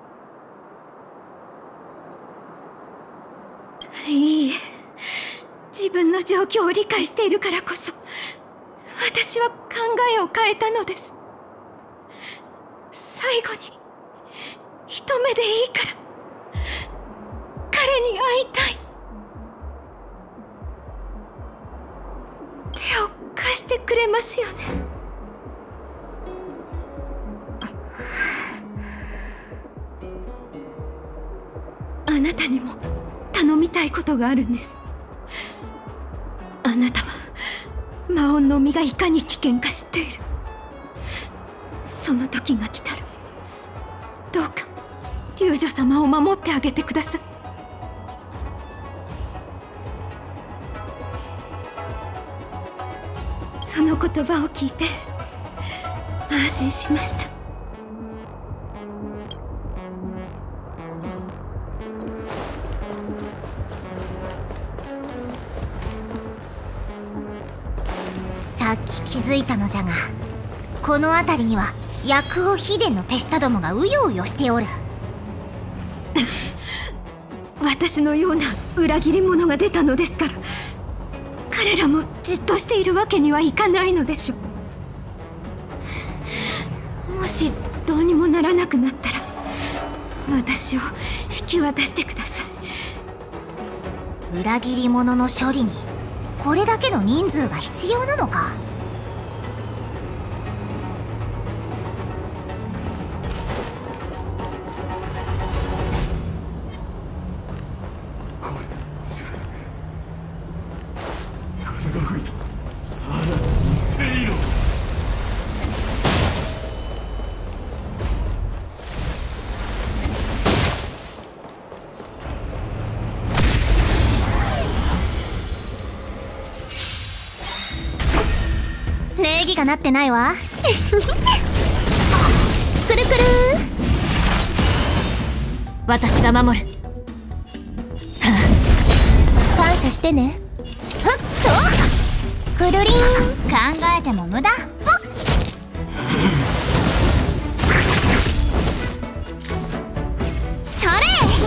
いいえ、自分の状況を理解しているからこそ私は考えを変えたのです。最後に一目でいいから彼に会いたい。手を貸してくれますよね？あなたにも頼みたいことがあるんです。あなたは魔音の実がいかに危険か知っている。その時が来たらどうか龍女様を守ってあげてください。その言葉を聞いて安心しました。 さっき気づいたのじゃが、この辺りには薬王秘伝の手下どもがうようよしておる。 私のような裏切り者が出たのですから、彼らもじっとしているわけにはいかないのでしょう。もしどうにもならなくなったら私を引き渡してください。裏切り者の処理にこれだけの人数が必要なのか？ 風が吹いた。さらに似ていろ。 礼儀がなってないわ。くるくる。 私が守る。 感謝してね。ふっとくるりん。考えても無駄。それ。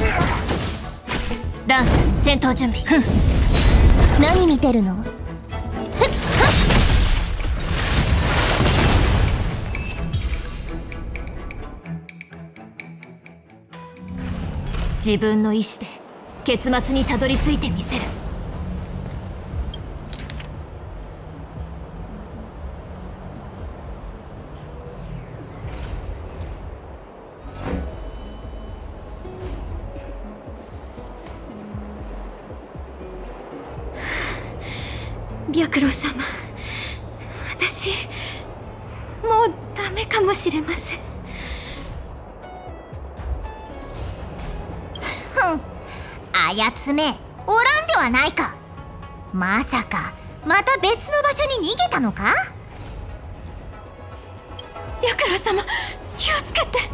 ランス戦闘準備。 何見てるの？ふっふっ。 自分の意志で結末にたどり着いてみせる。 白露様、私もうダメかもしれません。 ふん、あやつめおらんではないか。まさかまた別の場所に逃げたのか。 白露様、気をつけて。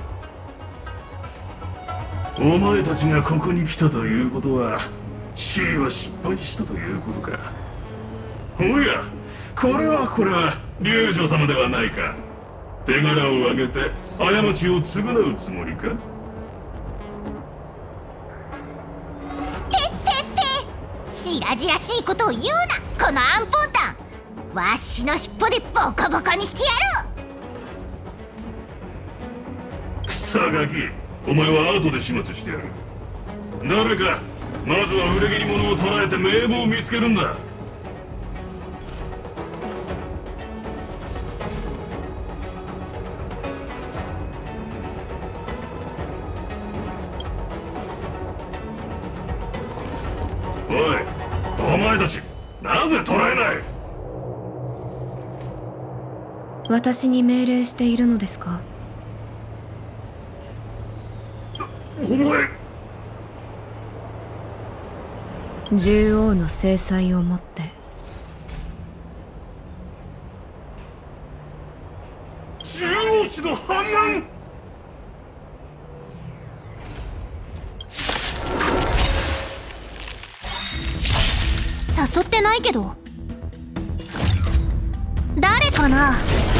お前たちがここに来たということは シー は失敗したということか。おや、これはこれは龍女様ではないか。手柄を上げて過ちを償うつもりか。 てってって白々しいことを言うな、このアンポンタン。わしの尻尾でボコボコにしてやる。 草ガキ、お前は後で始末してやる。誰かまずは裏切り者を捕らえて名簿を見つけるんだ。おい、お前たちなぜ捕らえない。 私に命令しているのですか。 お前、 獣王の制裁をもって獣王氏の反乱。 誘ってないけど誰かな。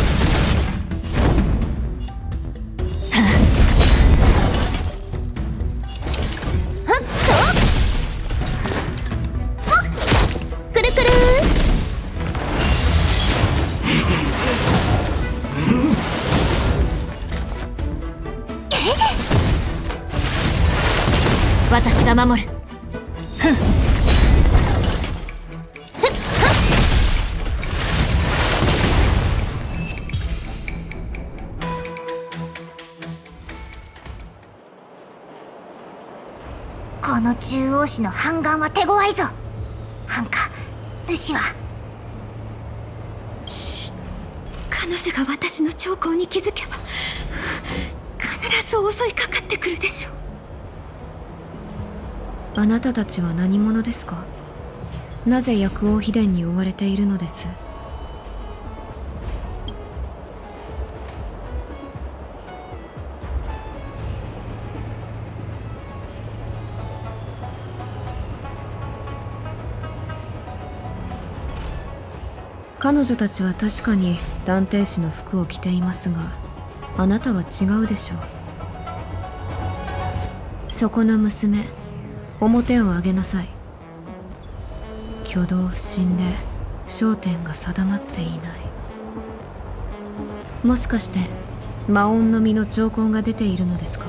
くるくる私が守る。ふん。 この獣王氏の反乱は手強いぞ。ハンカ、ルシは。 シッ、彼女が私の兆候に気づけば必ず襲いかかってくるでしょう。 あなたたちは何者ですか。なぜ薬王秘伝に追われているのです。彼女たちは確かに探偵士の服を着ていますが、あなたは違うでしょう。そこの娘、表を上げなさい。挙動不審で焦点が定まっていない。もしかして魔音の実の兆候が出ているのですか。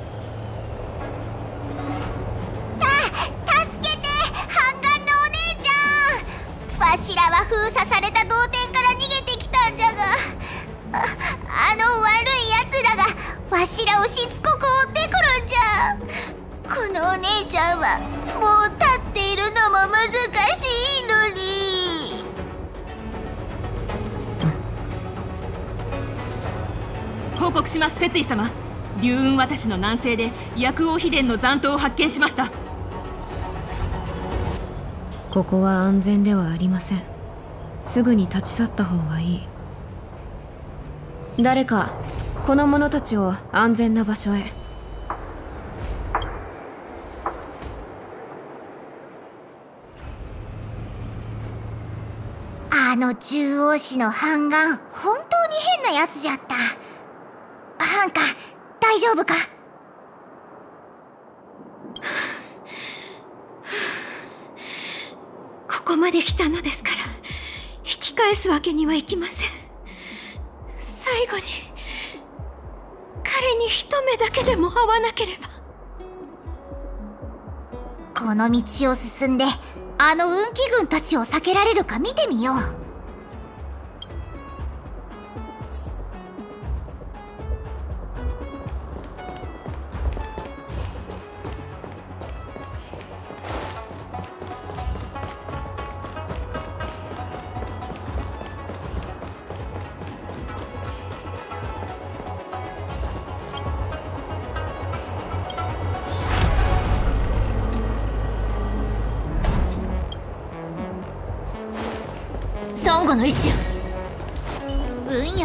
わしらは封鎖された童貞から逃げてきたんじゃが、あ、あの悪いやつらがわしらをしつこく追ってくるんじゃ。このお姉ちゃんはもう立っているのも難しいのに。 報告します、摂井様。龍雲渡しの南西で薬王秘伝の残党を発見しました。 ここは安全ではありません。すぐに立ち去った方がいい。誰かこの者たちを安全な場所へ。 あの獣王氏の反乱、本当に変なやつじゃった。ハンカ、大丈夫か。 ここまで来たのですから引き返すわけにはいきません。最後に彼に一目だけでも会わなければ。 この道を進んであの運気軍たちを避けられるか見てみよう。 孫悟の意志よ。 うんよ、来い。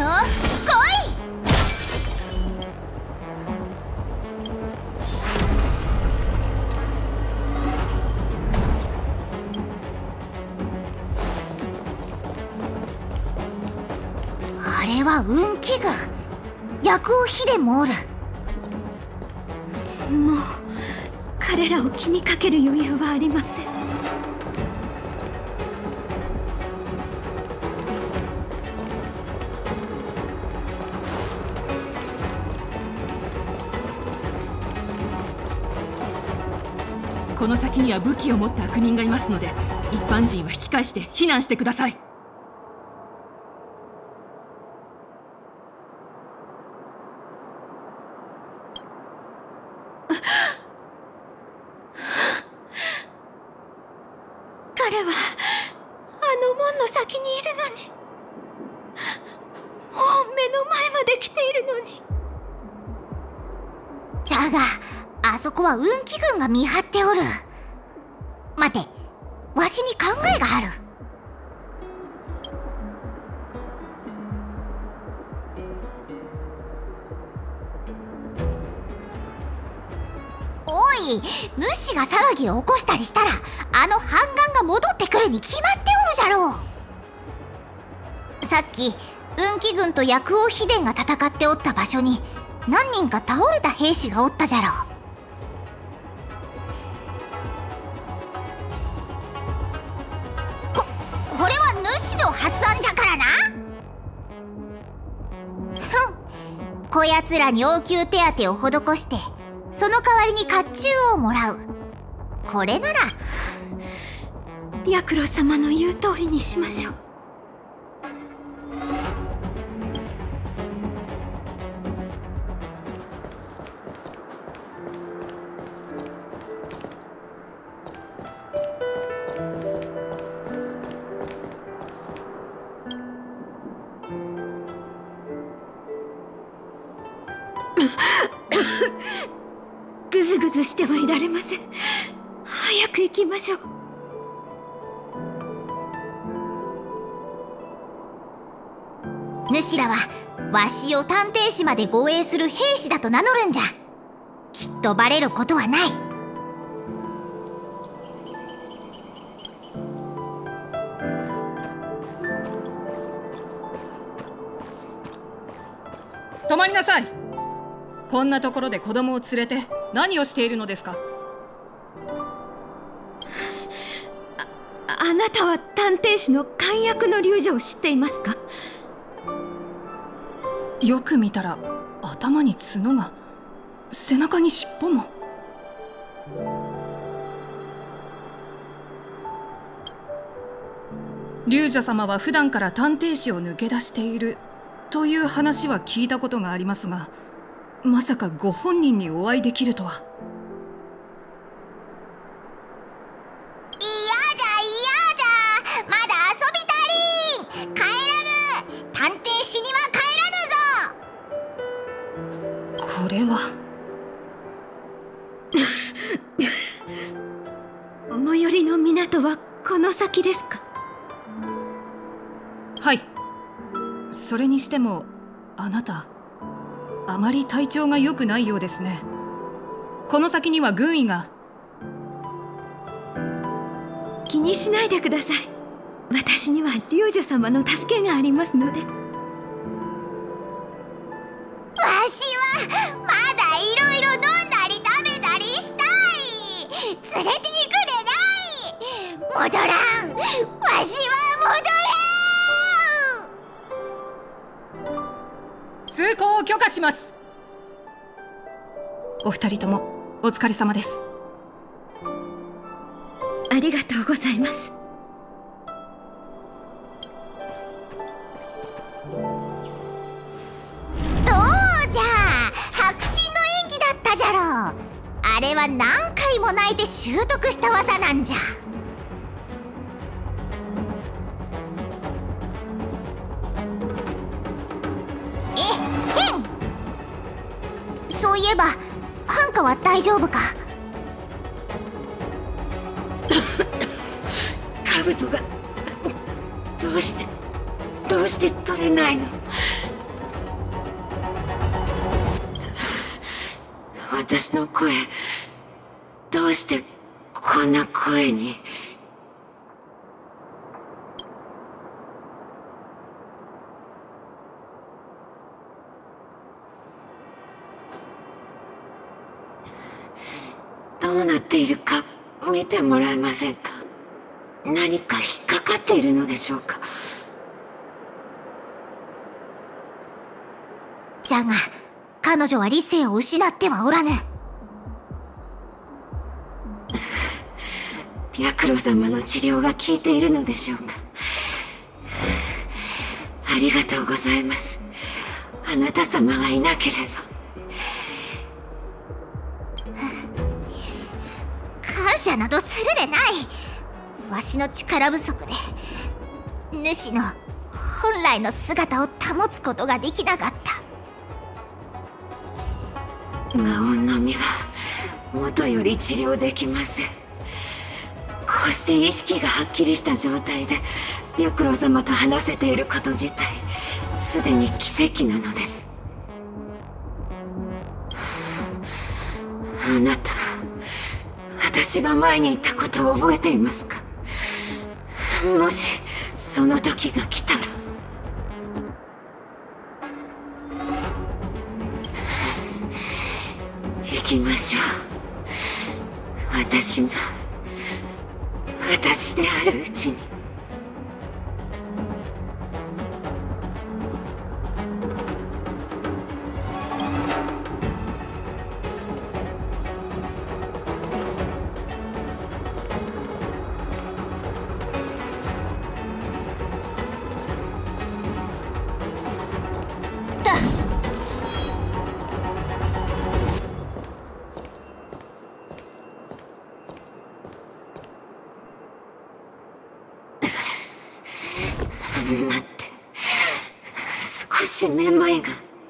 あれは運気軍。薬王秘伝もおる。 もう彼らを気にかける余裕はありません。 この先には武器を持った悪人がいますので、一般人は引き返して避難してください。 彼はあの門の先にいるのに、もう目の前まで来ているのに。 じゃがあそこは運気軍が見張っておる。待て、わしに考えがある。おい、主が騒ぎを起こしたりしたらあの半眼が戻ってくるに決まっておるじゃろう。さっき運気軍と薬王秘伝が戦っておった場所に何人か倒れた兵士がおったじゃろう。これは主の発案じゃからな。ふん、こやつらに応急手当を施してその代わりに甲冑をもらう。これなら白露様の言う通りにしましょう。ぐずぐずしてはいられません。早く行きましょう。 主らはわしを探偵士まで護衛する兵士だと名乗るんじゃ。きっとバレることはない。 止まりなさい。こんなところで子供を連れて何をしているのですか。 あ、あなたは探偵士の漢訳の龍女を知っていますか。 よく見たら頭に角が、背中に尻尾も。龍女様は普段から探偵士を抜け出しているという話は聞いたことがありますが、まさかご本人にお会いできるとは。 嫌じゃ嫌じゃ、まだ遊びたりん。帰らぬ。探偵士には帰らぬぞ。 これは最寄りの港はこの先ですか。 はい。それにしてもあなた、あまり体調が良くないようですね。この先には軍医が。 気にしないでください。私には龍女様の助けがありますので。わしはまだいろいろ飲んだり食べたりしたい。連れて行くでない。戻らん。わしは戻らん。 通行を許可します。お二人ともお疲れ様です。 ありがとうございます。 どうじゃ、迫真の演技だったじゃろう。あれは何回も泣いて習得した技なんじゃ。えへん。そういえばハンカは大丈夫か。 兜がどうしてどうして取れないの。私の声どうしてこんな声に。どうなっているか見てもらえませんか。何か引っかかっているのでしょうか。 じゃが彼女は理性を失ってはおらぬ。 白露様の治療が効いているのでしょうか。ありがとうございます。あなた様がいなければ。 感謝などするでない。わしの力不足で主の本来の姿を保つことができなかった。 魔音の実は元より治療できません。こうして意識がはっきりした状態で白露様と話せていること自体すでに奇跡なのです。あなた、私が前に言ったことを覚えていますか。もしその時が来たら。行きましょう。私が私であるうちに。待って、少しめまいが。わ、わ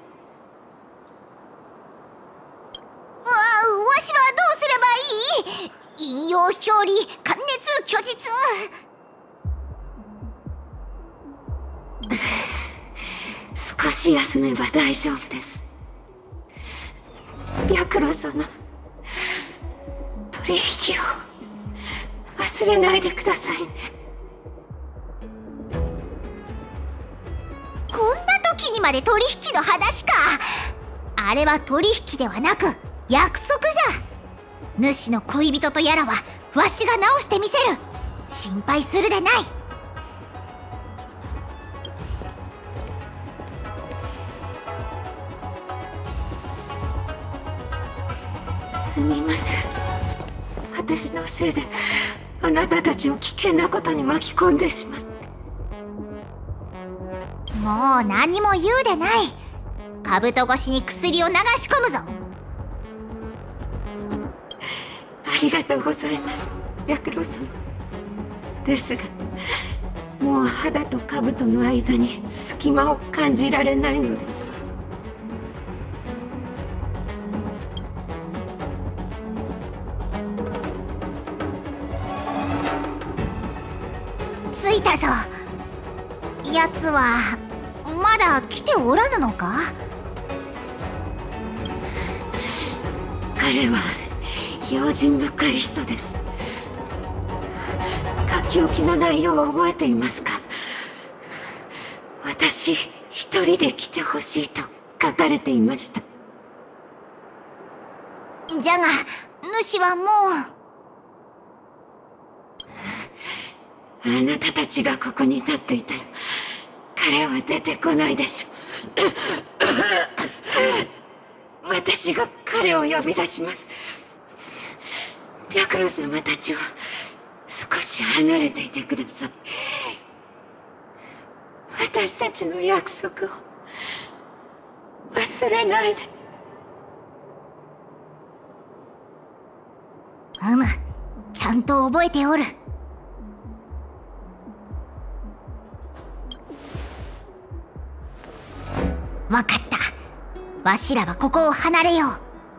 しはどうすればいい。引用表裏貫熱虚実。 少し休めば大丈夫です。白露様、取引を忘れないでくださいね。 こんな時にまで取引の話か。あれは取引ではなく約束じゃ。主の恋人とやらはわしが直してみせる。心配するでない。 すみません。私のせいであなたたちを危険なことに巻き込んでしまって。 もう何も言うでない。兜越しに薬を流し込むぞ。 ありがとうございます、白露様。ですがもう肌と兜の間に隙間を感じられないのです。 着いたぞ。奴はまだ来ておらぬのか。 彼は用心深い人です。書き置きの内容を覚えていますか。私一人で来てほしいと書かれていました。 じゃが主はもう。あなたたちがここに立っていたら彼は出てこないでしょう。私が彼を呼び出します。白露様たちはし離れていてください。私たちの約束を忘れないで。 うむ、ちゃんと覚えておる。わかった。わしらはここを離れよう。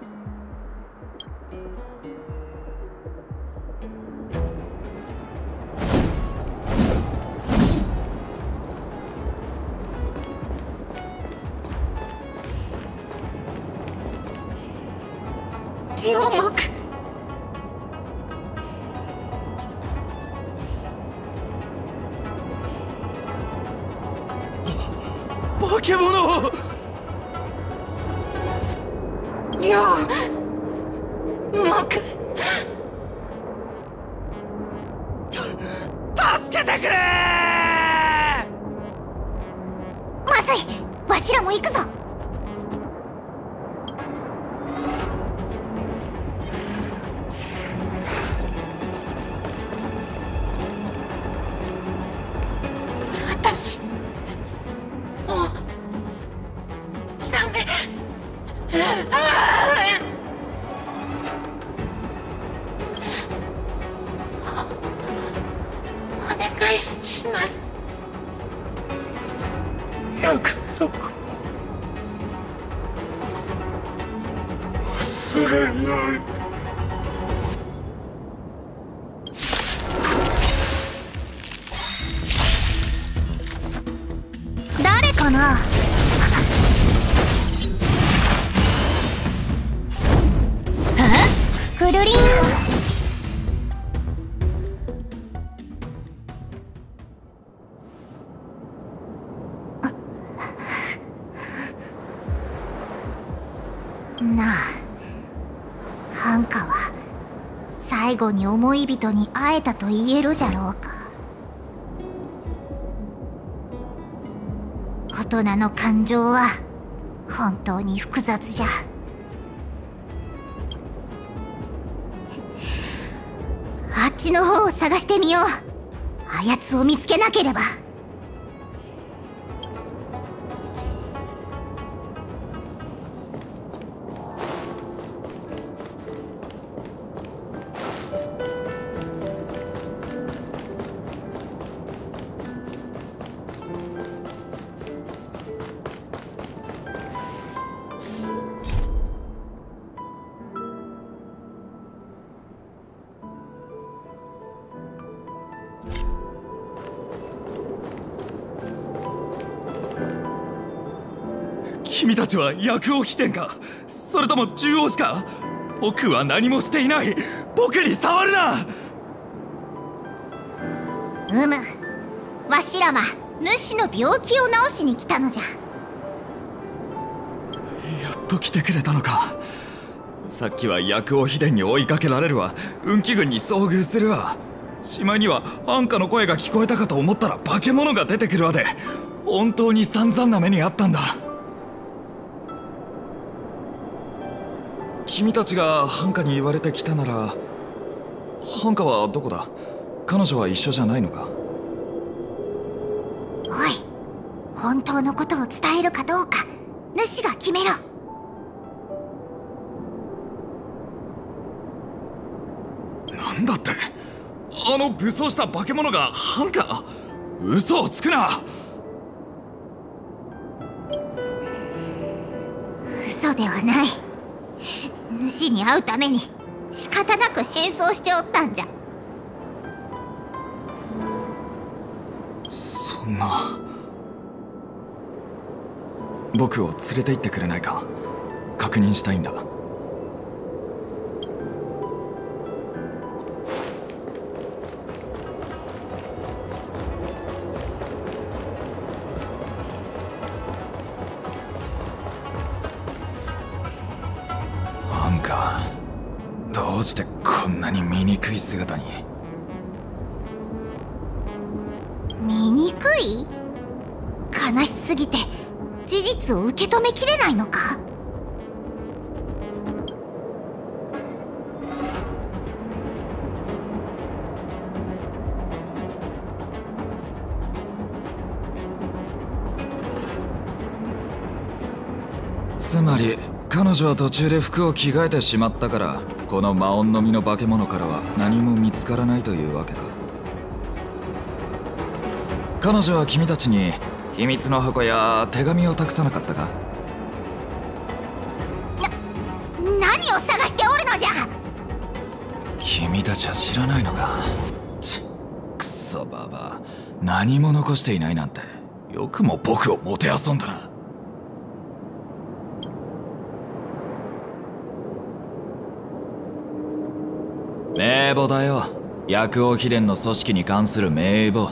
両目。 化け物！ 両目。 助けてくれ！ まずい、わしらも行くぞ。 私もうダメ。お願いします。約束忘れない。 誰かな？え？くるりん。なあ、ハンカは最後に思い人に会えたと言えるじゃろうか。大人の感情は本当に複雑じゃ。あっちの方を探してみよう。あやつを見つけなければ。 君たちは薬王飛天か、それとも獣王子か？僕は何もしていない。僕に触るな。 うむ、わしらは主の病気を治しに来たのじゃ。 やっと来てくれたのか。さっきは薬王飛天に追いかけられるわ、運気軍に遭遇するわ、しまいには安価の声が聞こえたかと思ったら化け物が出てくるわで、本当に散々な目にあったんだ。君たちがハンカに言われてきたなら、ハンカはどこだ？彼女は一緒じゃないのか？ おい、本当のことを伝えるかどうか主が決めろ。 なんだって？あの武装した化け物がハンカ？嘘をつくな。 嘘ではない。主に会うために仕方なく変装しておったんじゃ。 そんな。僕を連れて行ってくれないか？確認したいんだ。どうしてこんなに醜い姿に。 醜い？悲しすぎて事実を受け止めきれないのか？ まり彼女は途中で服を着替えてしまったから、この魔音の実の化け物からは何も見つからないというわけか。彼女は君たちに秘密の箱や手紙を託さなかったか？ な、何を探しておるのじゃ。 君たちは知らないのか。ちっ、くそババア、何も残していないなんて、よくも僕をもてあそんだな。名簿だよ。薬王秘伝の組織に関する名簿。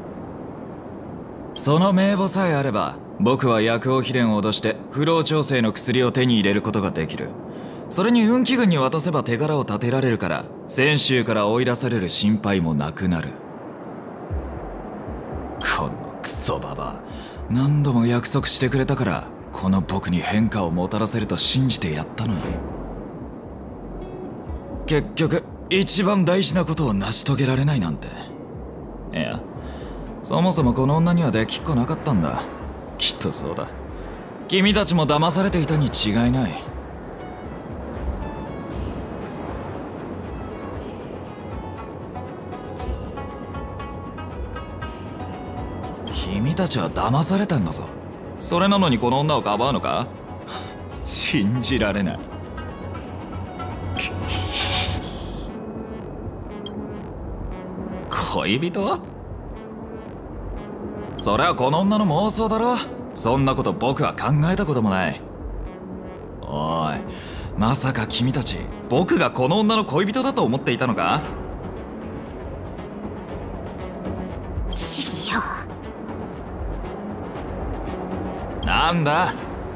その名簿さえあれば、僕は薬王秘伝を脅して不老調整の薬を手に入れることができる。それに運気軍に渡せば手柄を立てられるから、泉州から追い出される心配もなくなる。このクソババア、何度も約束してくれたから、この僕に変化をもたらせると信じてやったのに、結局一番大事なことを成し遂げられないなんて。いや、そもそもこの女にはできっこなかったんだ。きっとそうだ。君たちも騙されていたに違いない。君たちは騙されたんだぞ。それなのにこの女をかばうのか？信じられない。恋人？それはこの女の妄想だろ。そんなこと僕は考えたこともない。おい、まさか君たち僕がこの女の恋人だと思っていたのか？ 治療。 なんだ？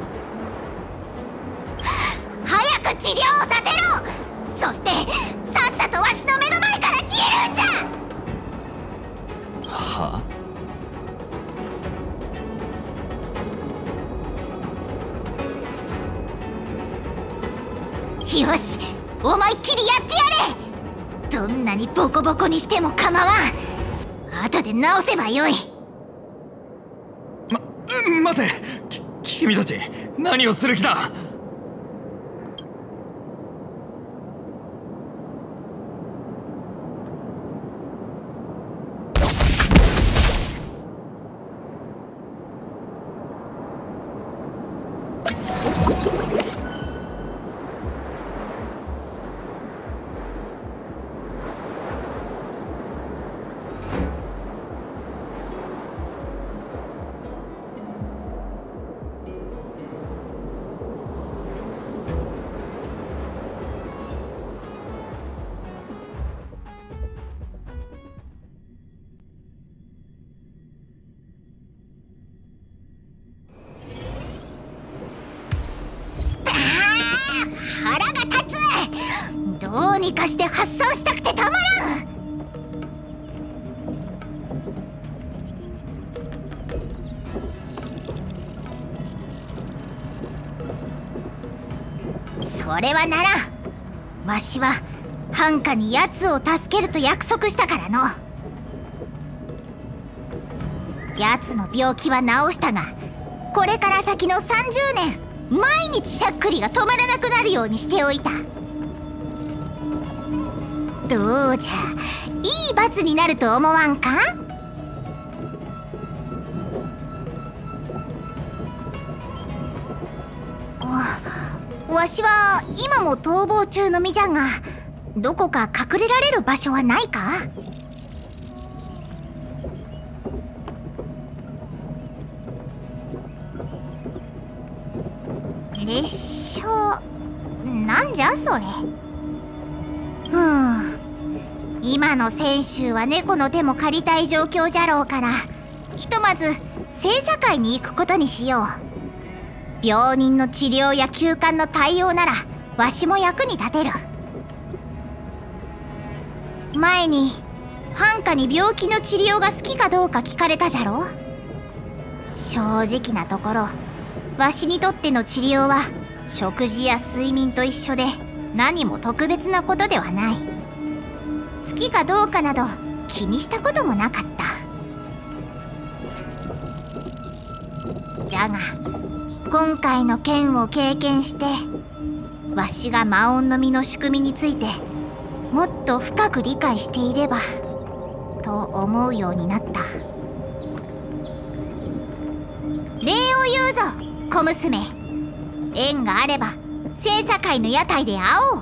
早く治療をさせろ。そしてさっさとわしの目の前から消えるんじゃ。 はあ？ よし、思いっきりやってやれ。どんなにボコボコにしても構わん。後で直せばよい。 ま、待て、き君たち何をする気だ？ どうにかして発散したくてたまらん。それはならん。わしは藩下に奴を助けると約束したからの。奴の病気は治したが、これから先のさんじゅうねん毎日しゃっくりが止まらなくなるようにしておいた。どうじゃ、いい罰になると思わんか？わしは今も逃亡中の身じゃが、どこか隠れられる場所はないか？列車なんじゃそれ。ふん、今の泉州は猫の手も借りたい状況じゃろうから、ひとまず正社会に行くことにしよう。病人の治療や急患の対応ならわしも役に立てる。前に藩下に病気の治療が好きかどうか聞かれたじゃろう。正直なところ、わしにとっての治療は食事や睡眠と一緒で何も特別なことではない。好きかどうかなど気にしたこともなかった。じゃが今回の件を経験してわしが魔音の実の仕組みについてもっと深く理解していればと思うようになった。礼を言うぞ小娘。縁があれば星座会の屋台で会おう。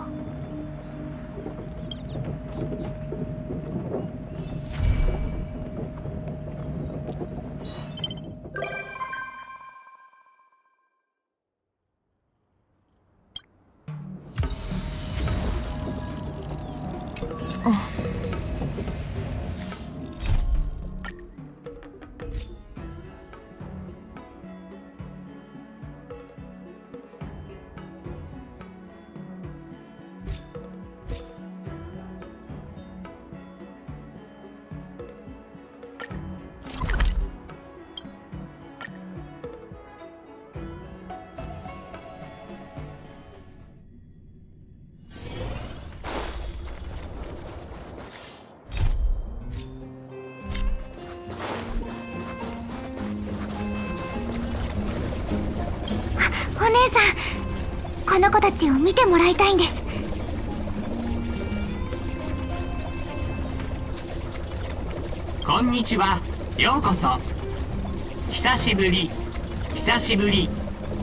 お姉さん、この子たちを見てもらいたいんです。 こんにちは、ようこそ。久しぶり久しぶり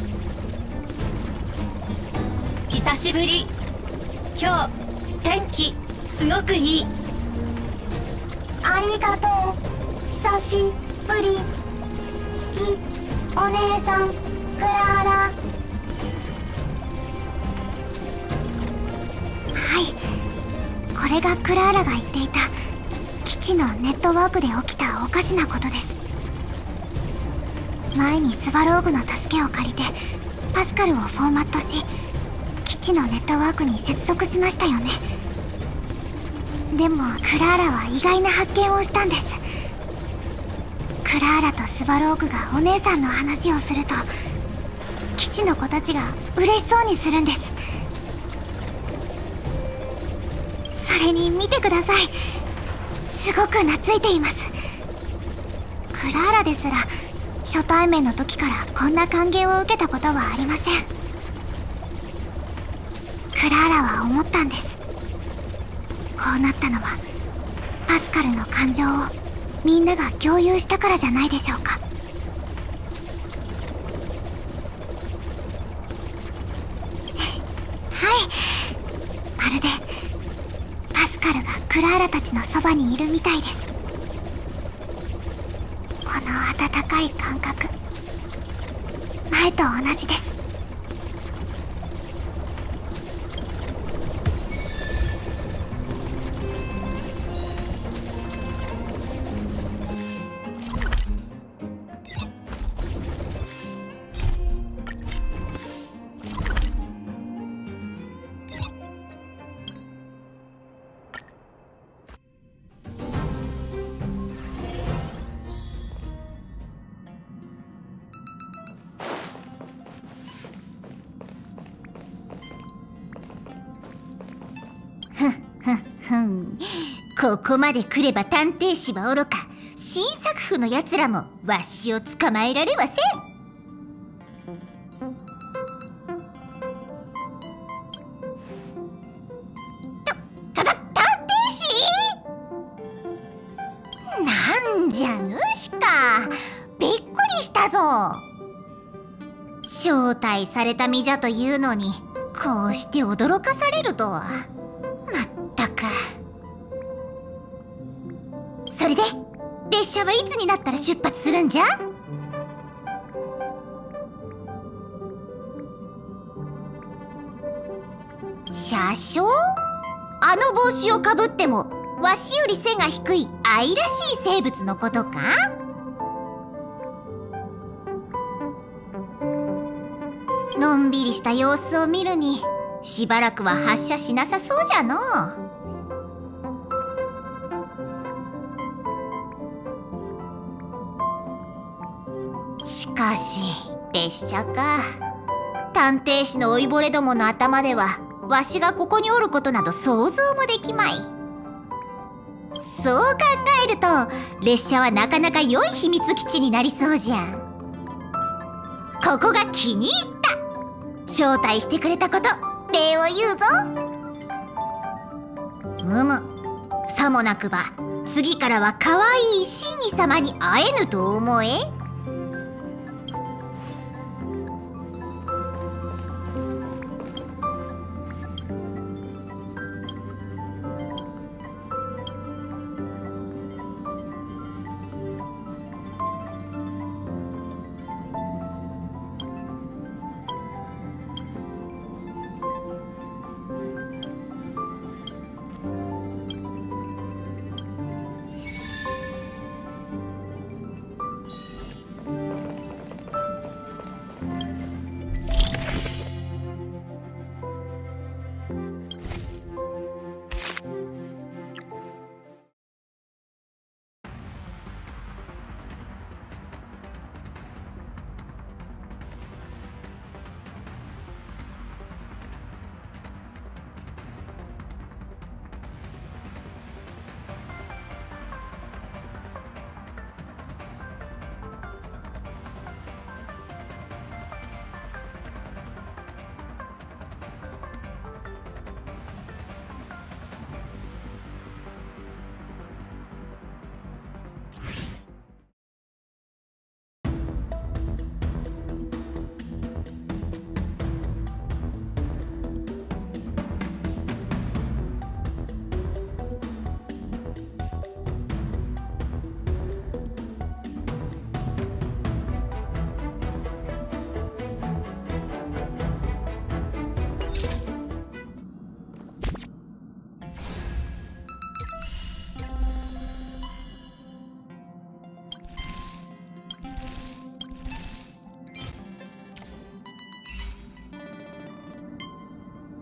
久しぶり。今日天気すごくいい。 ありがとう。久しぶり。好きお姉さんクラーラ。はい、これがクラーラが言っていた基地のネットワークで起きたおかしなことです。前にスバローグの助けを借りてパスカルをフォーマットし基地のネットワークに接続しましたよね。でもクラーラは意外な発見をしたんです。クラーラとスバローグがお姉さんの話をすると基地の子たちが嬉しそうにするんです。それに見てください、すごく懐いています。クラーラですら初対面の時からこんな歓迎を受けたことはありません。クラーラは思ったんです。こうなったのはパスカルの感情をみんなが共有したからじゃないでしょうか。はい、まるでパスカルがクラーラたちのそばにいるみたいです。この温かい感覚、前と同じです。ここまで来れば探偵士はおろか新作府のやつらもわしを捕まえられません。た、ただ、探偵士？なんじゃ主か。びっくりしたぞ。招待された身じゃというのにこうして驚かされるとは。まったく。それで列車はいつになったら出発するんじゃ？車掌？あの帽子をかぶってもわしより背が低い愛らしい生物のことか？のんびりした様子を見るにしばらくは発車しなさそうじゃのう。しかし列車か。探偵士の老いぼれどもの頭ではわしがここにおることなど想像もできまい。そう考えると列車はなかなか良い秘密基地になりそうじゃ。 ここが気に入った。招待してくれたこと礼を言うぞ。うむ、さもなくば次からは可愛い真偽様に会えぬと思え。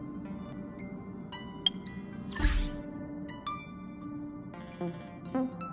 うん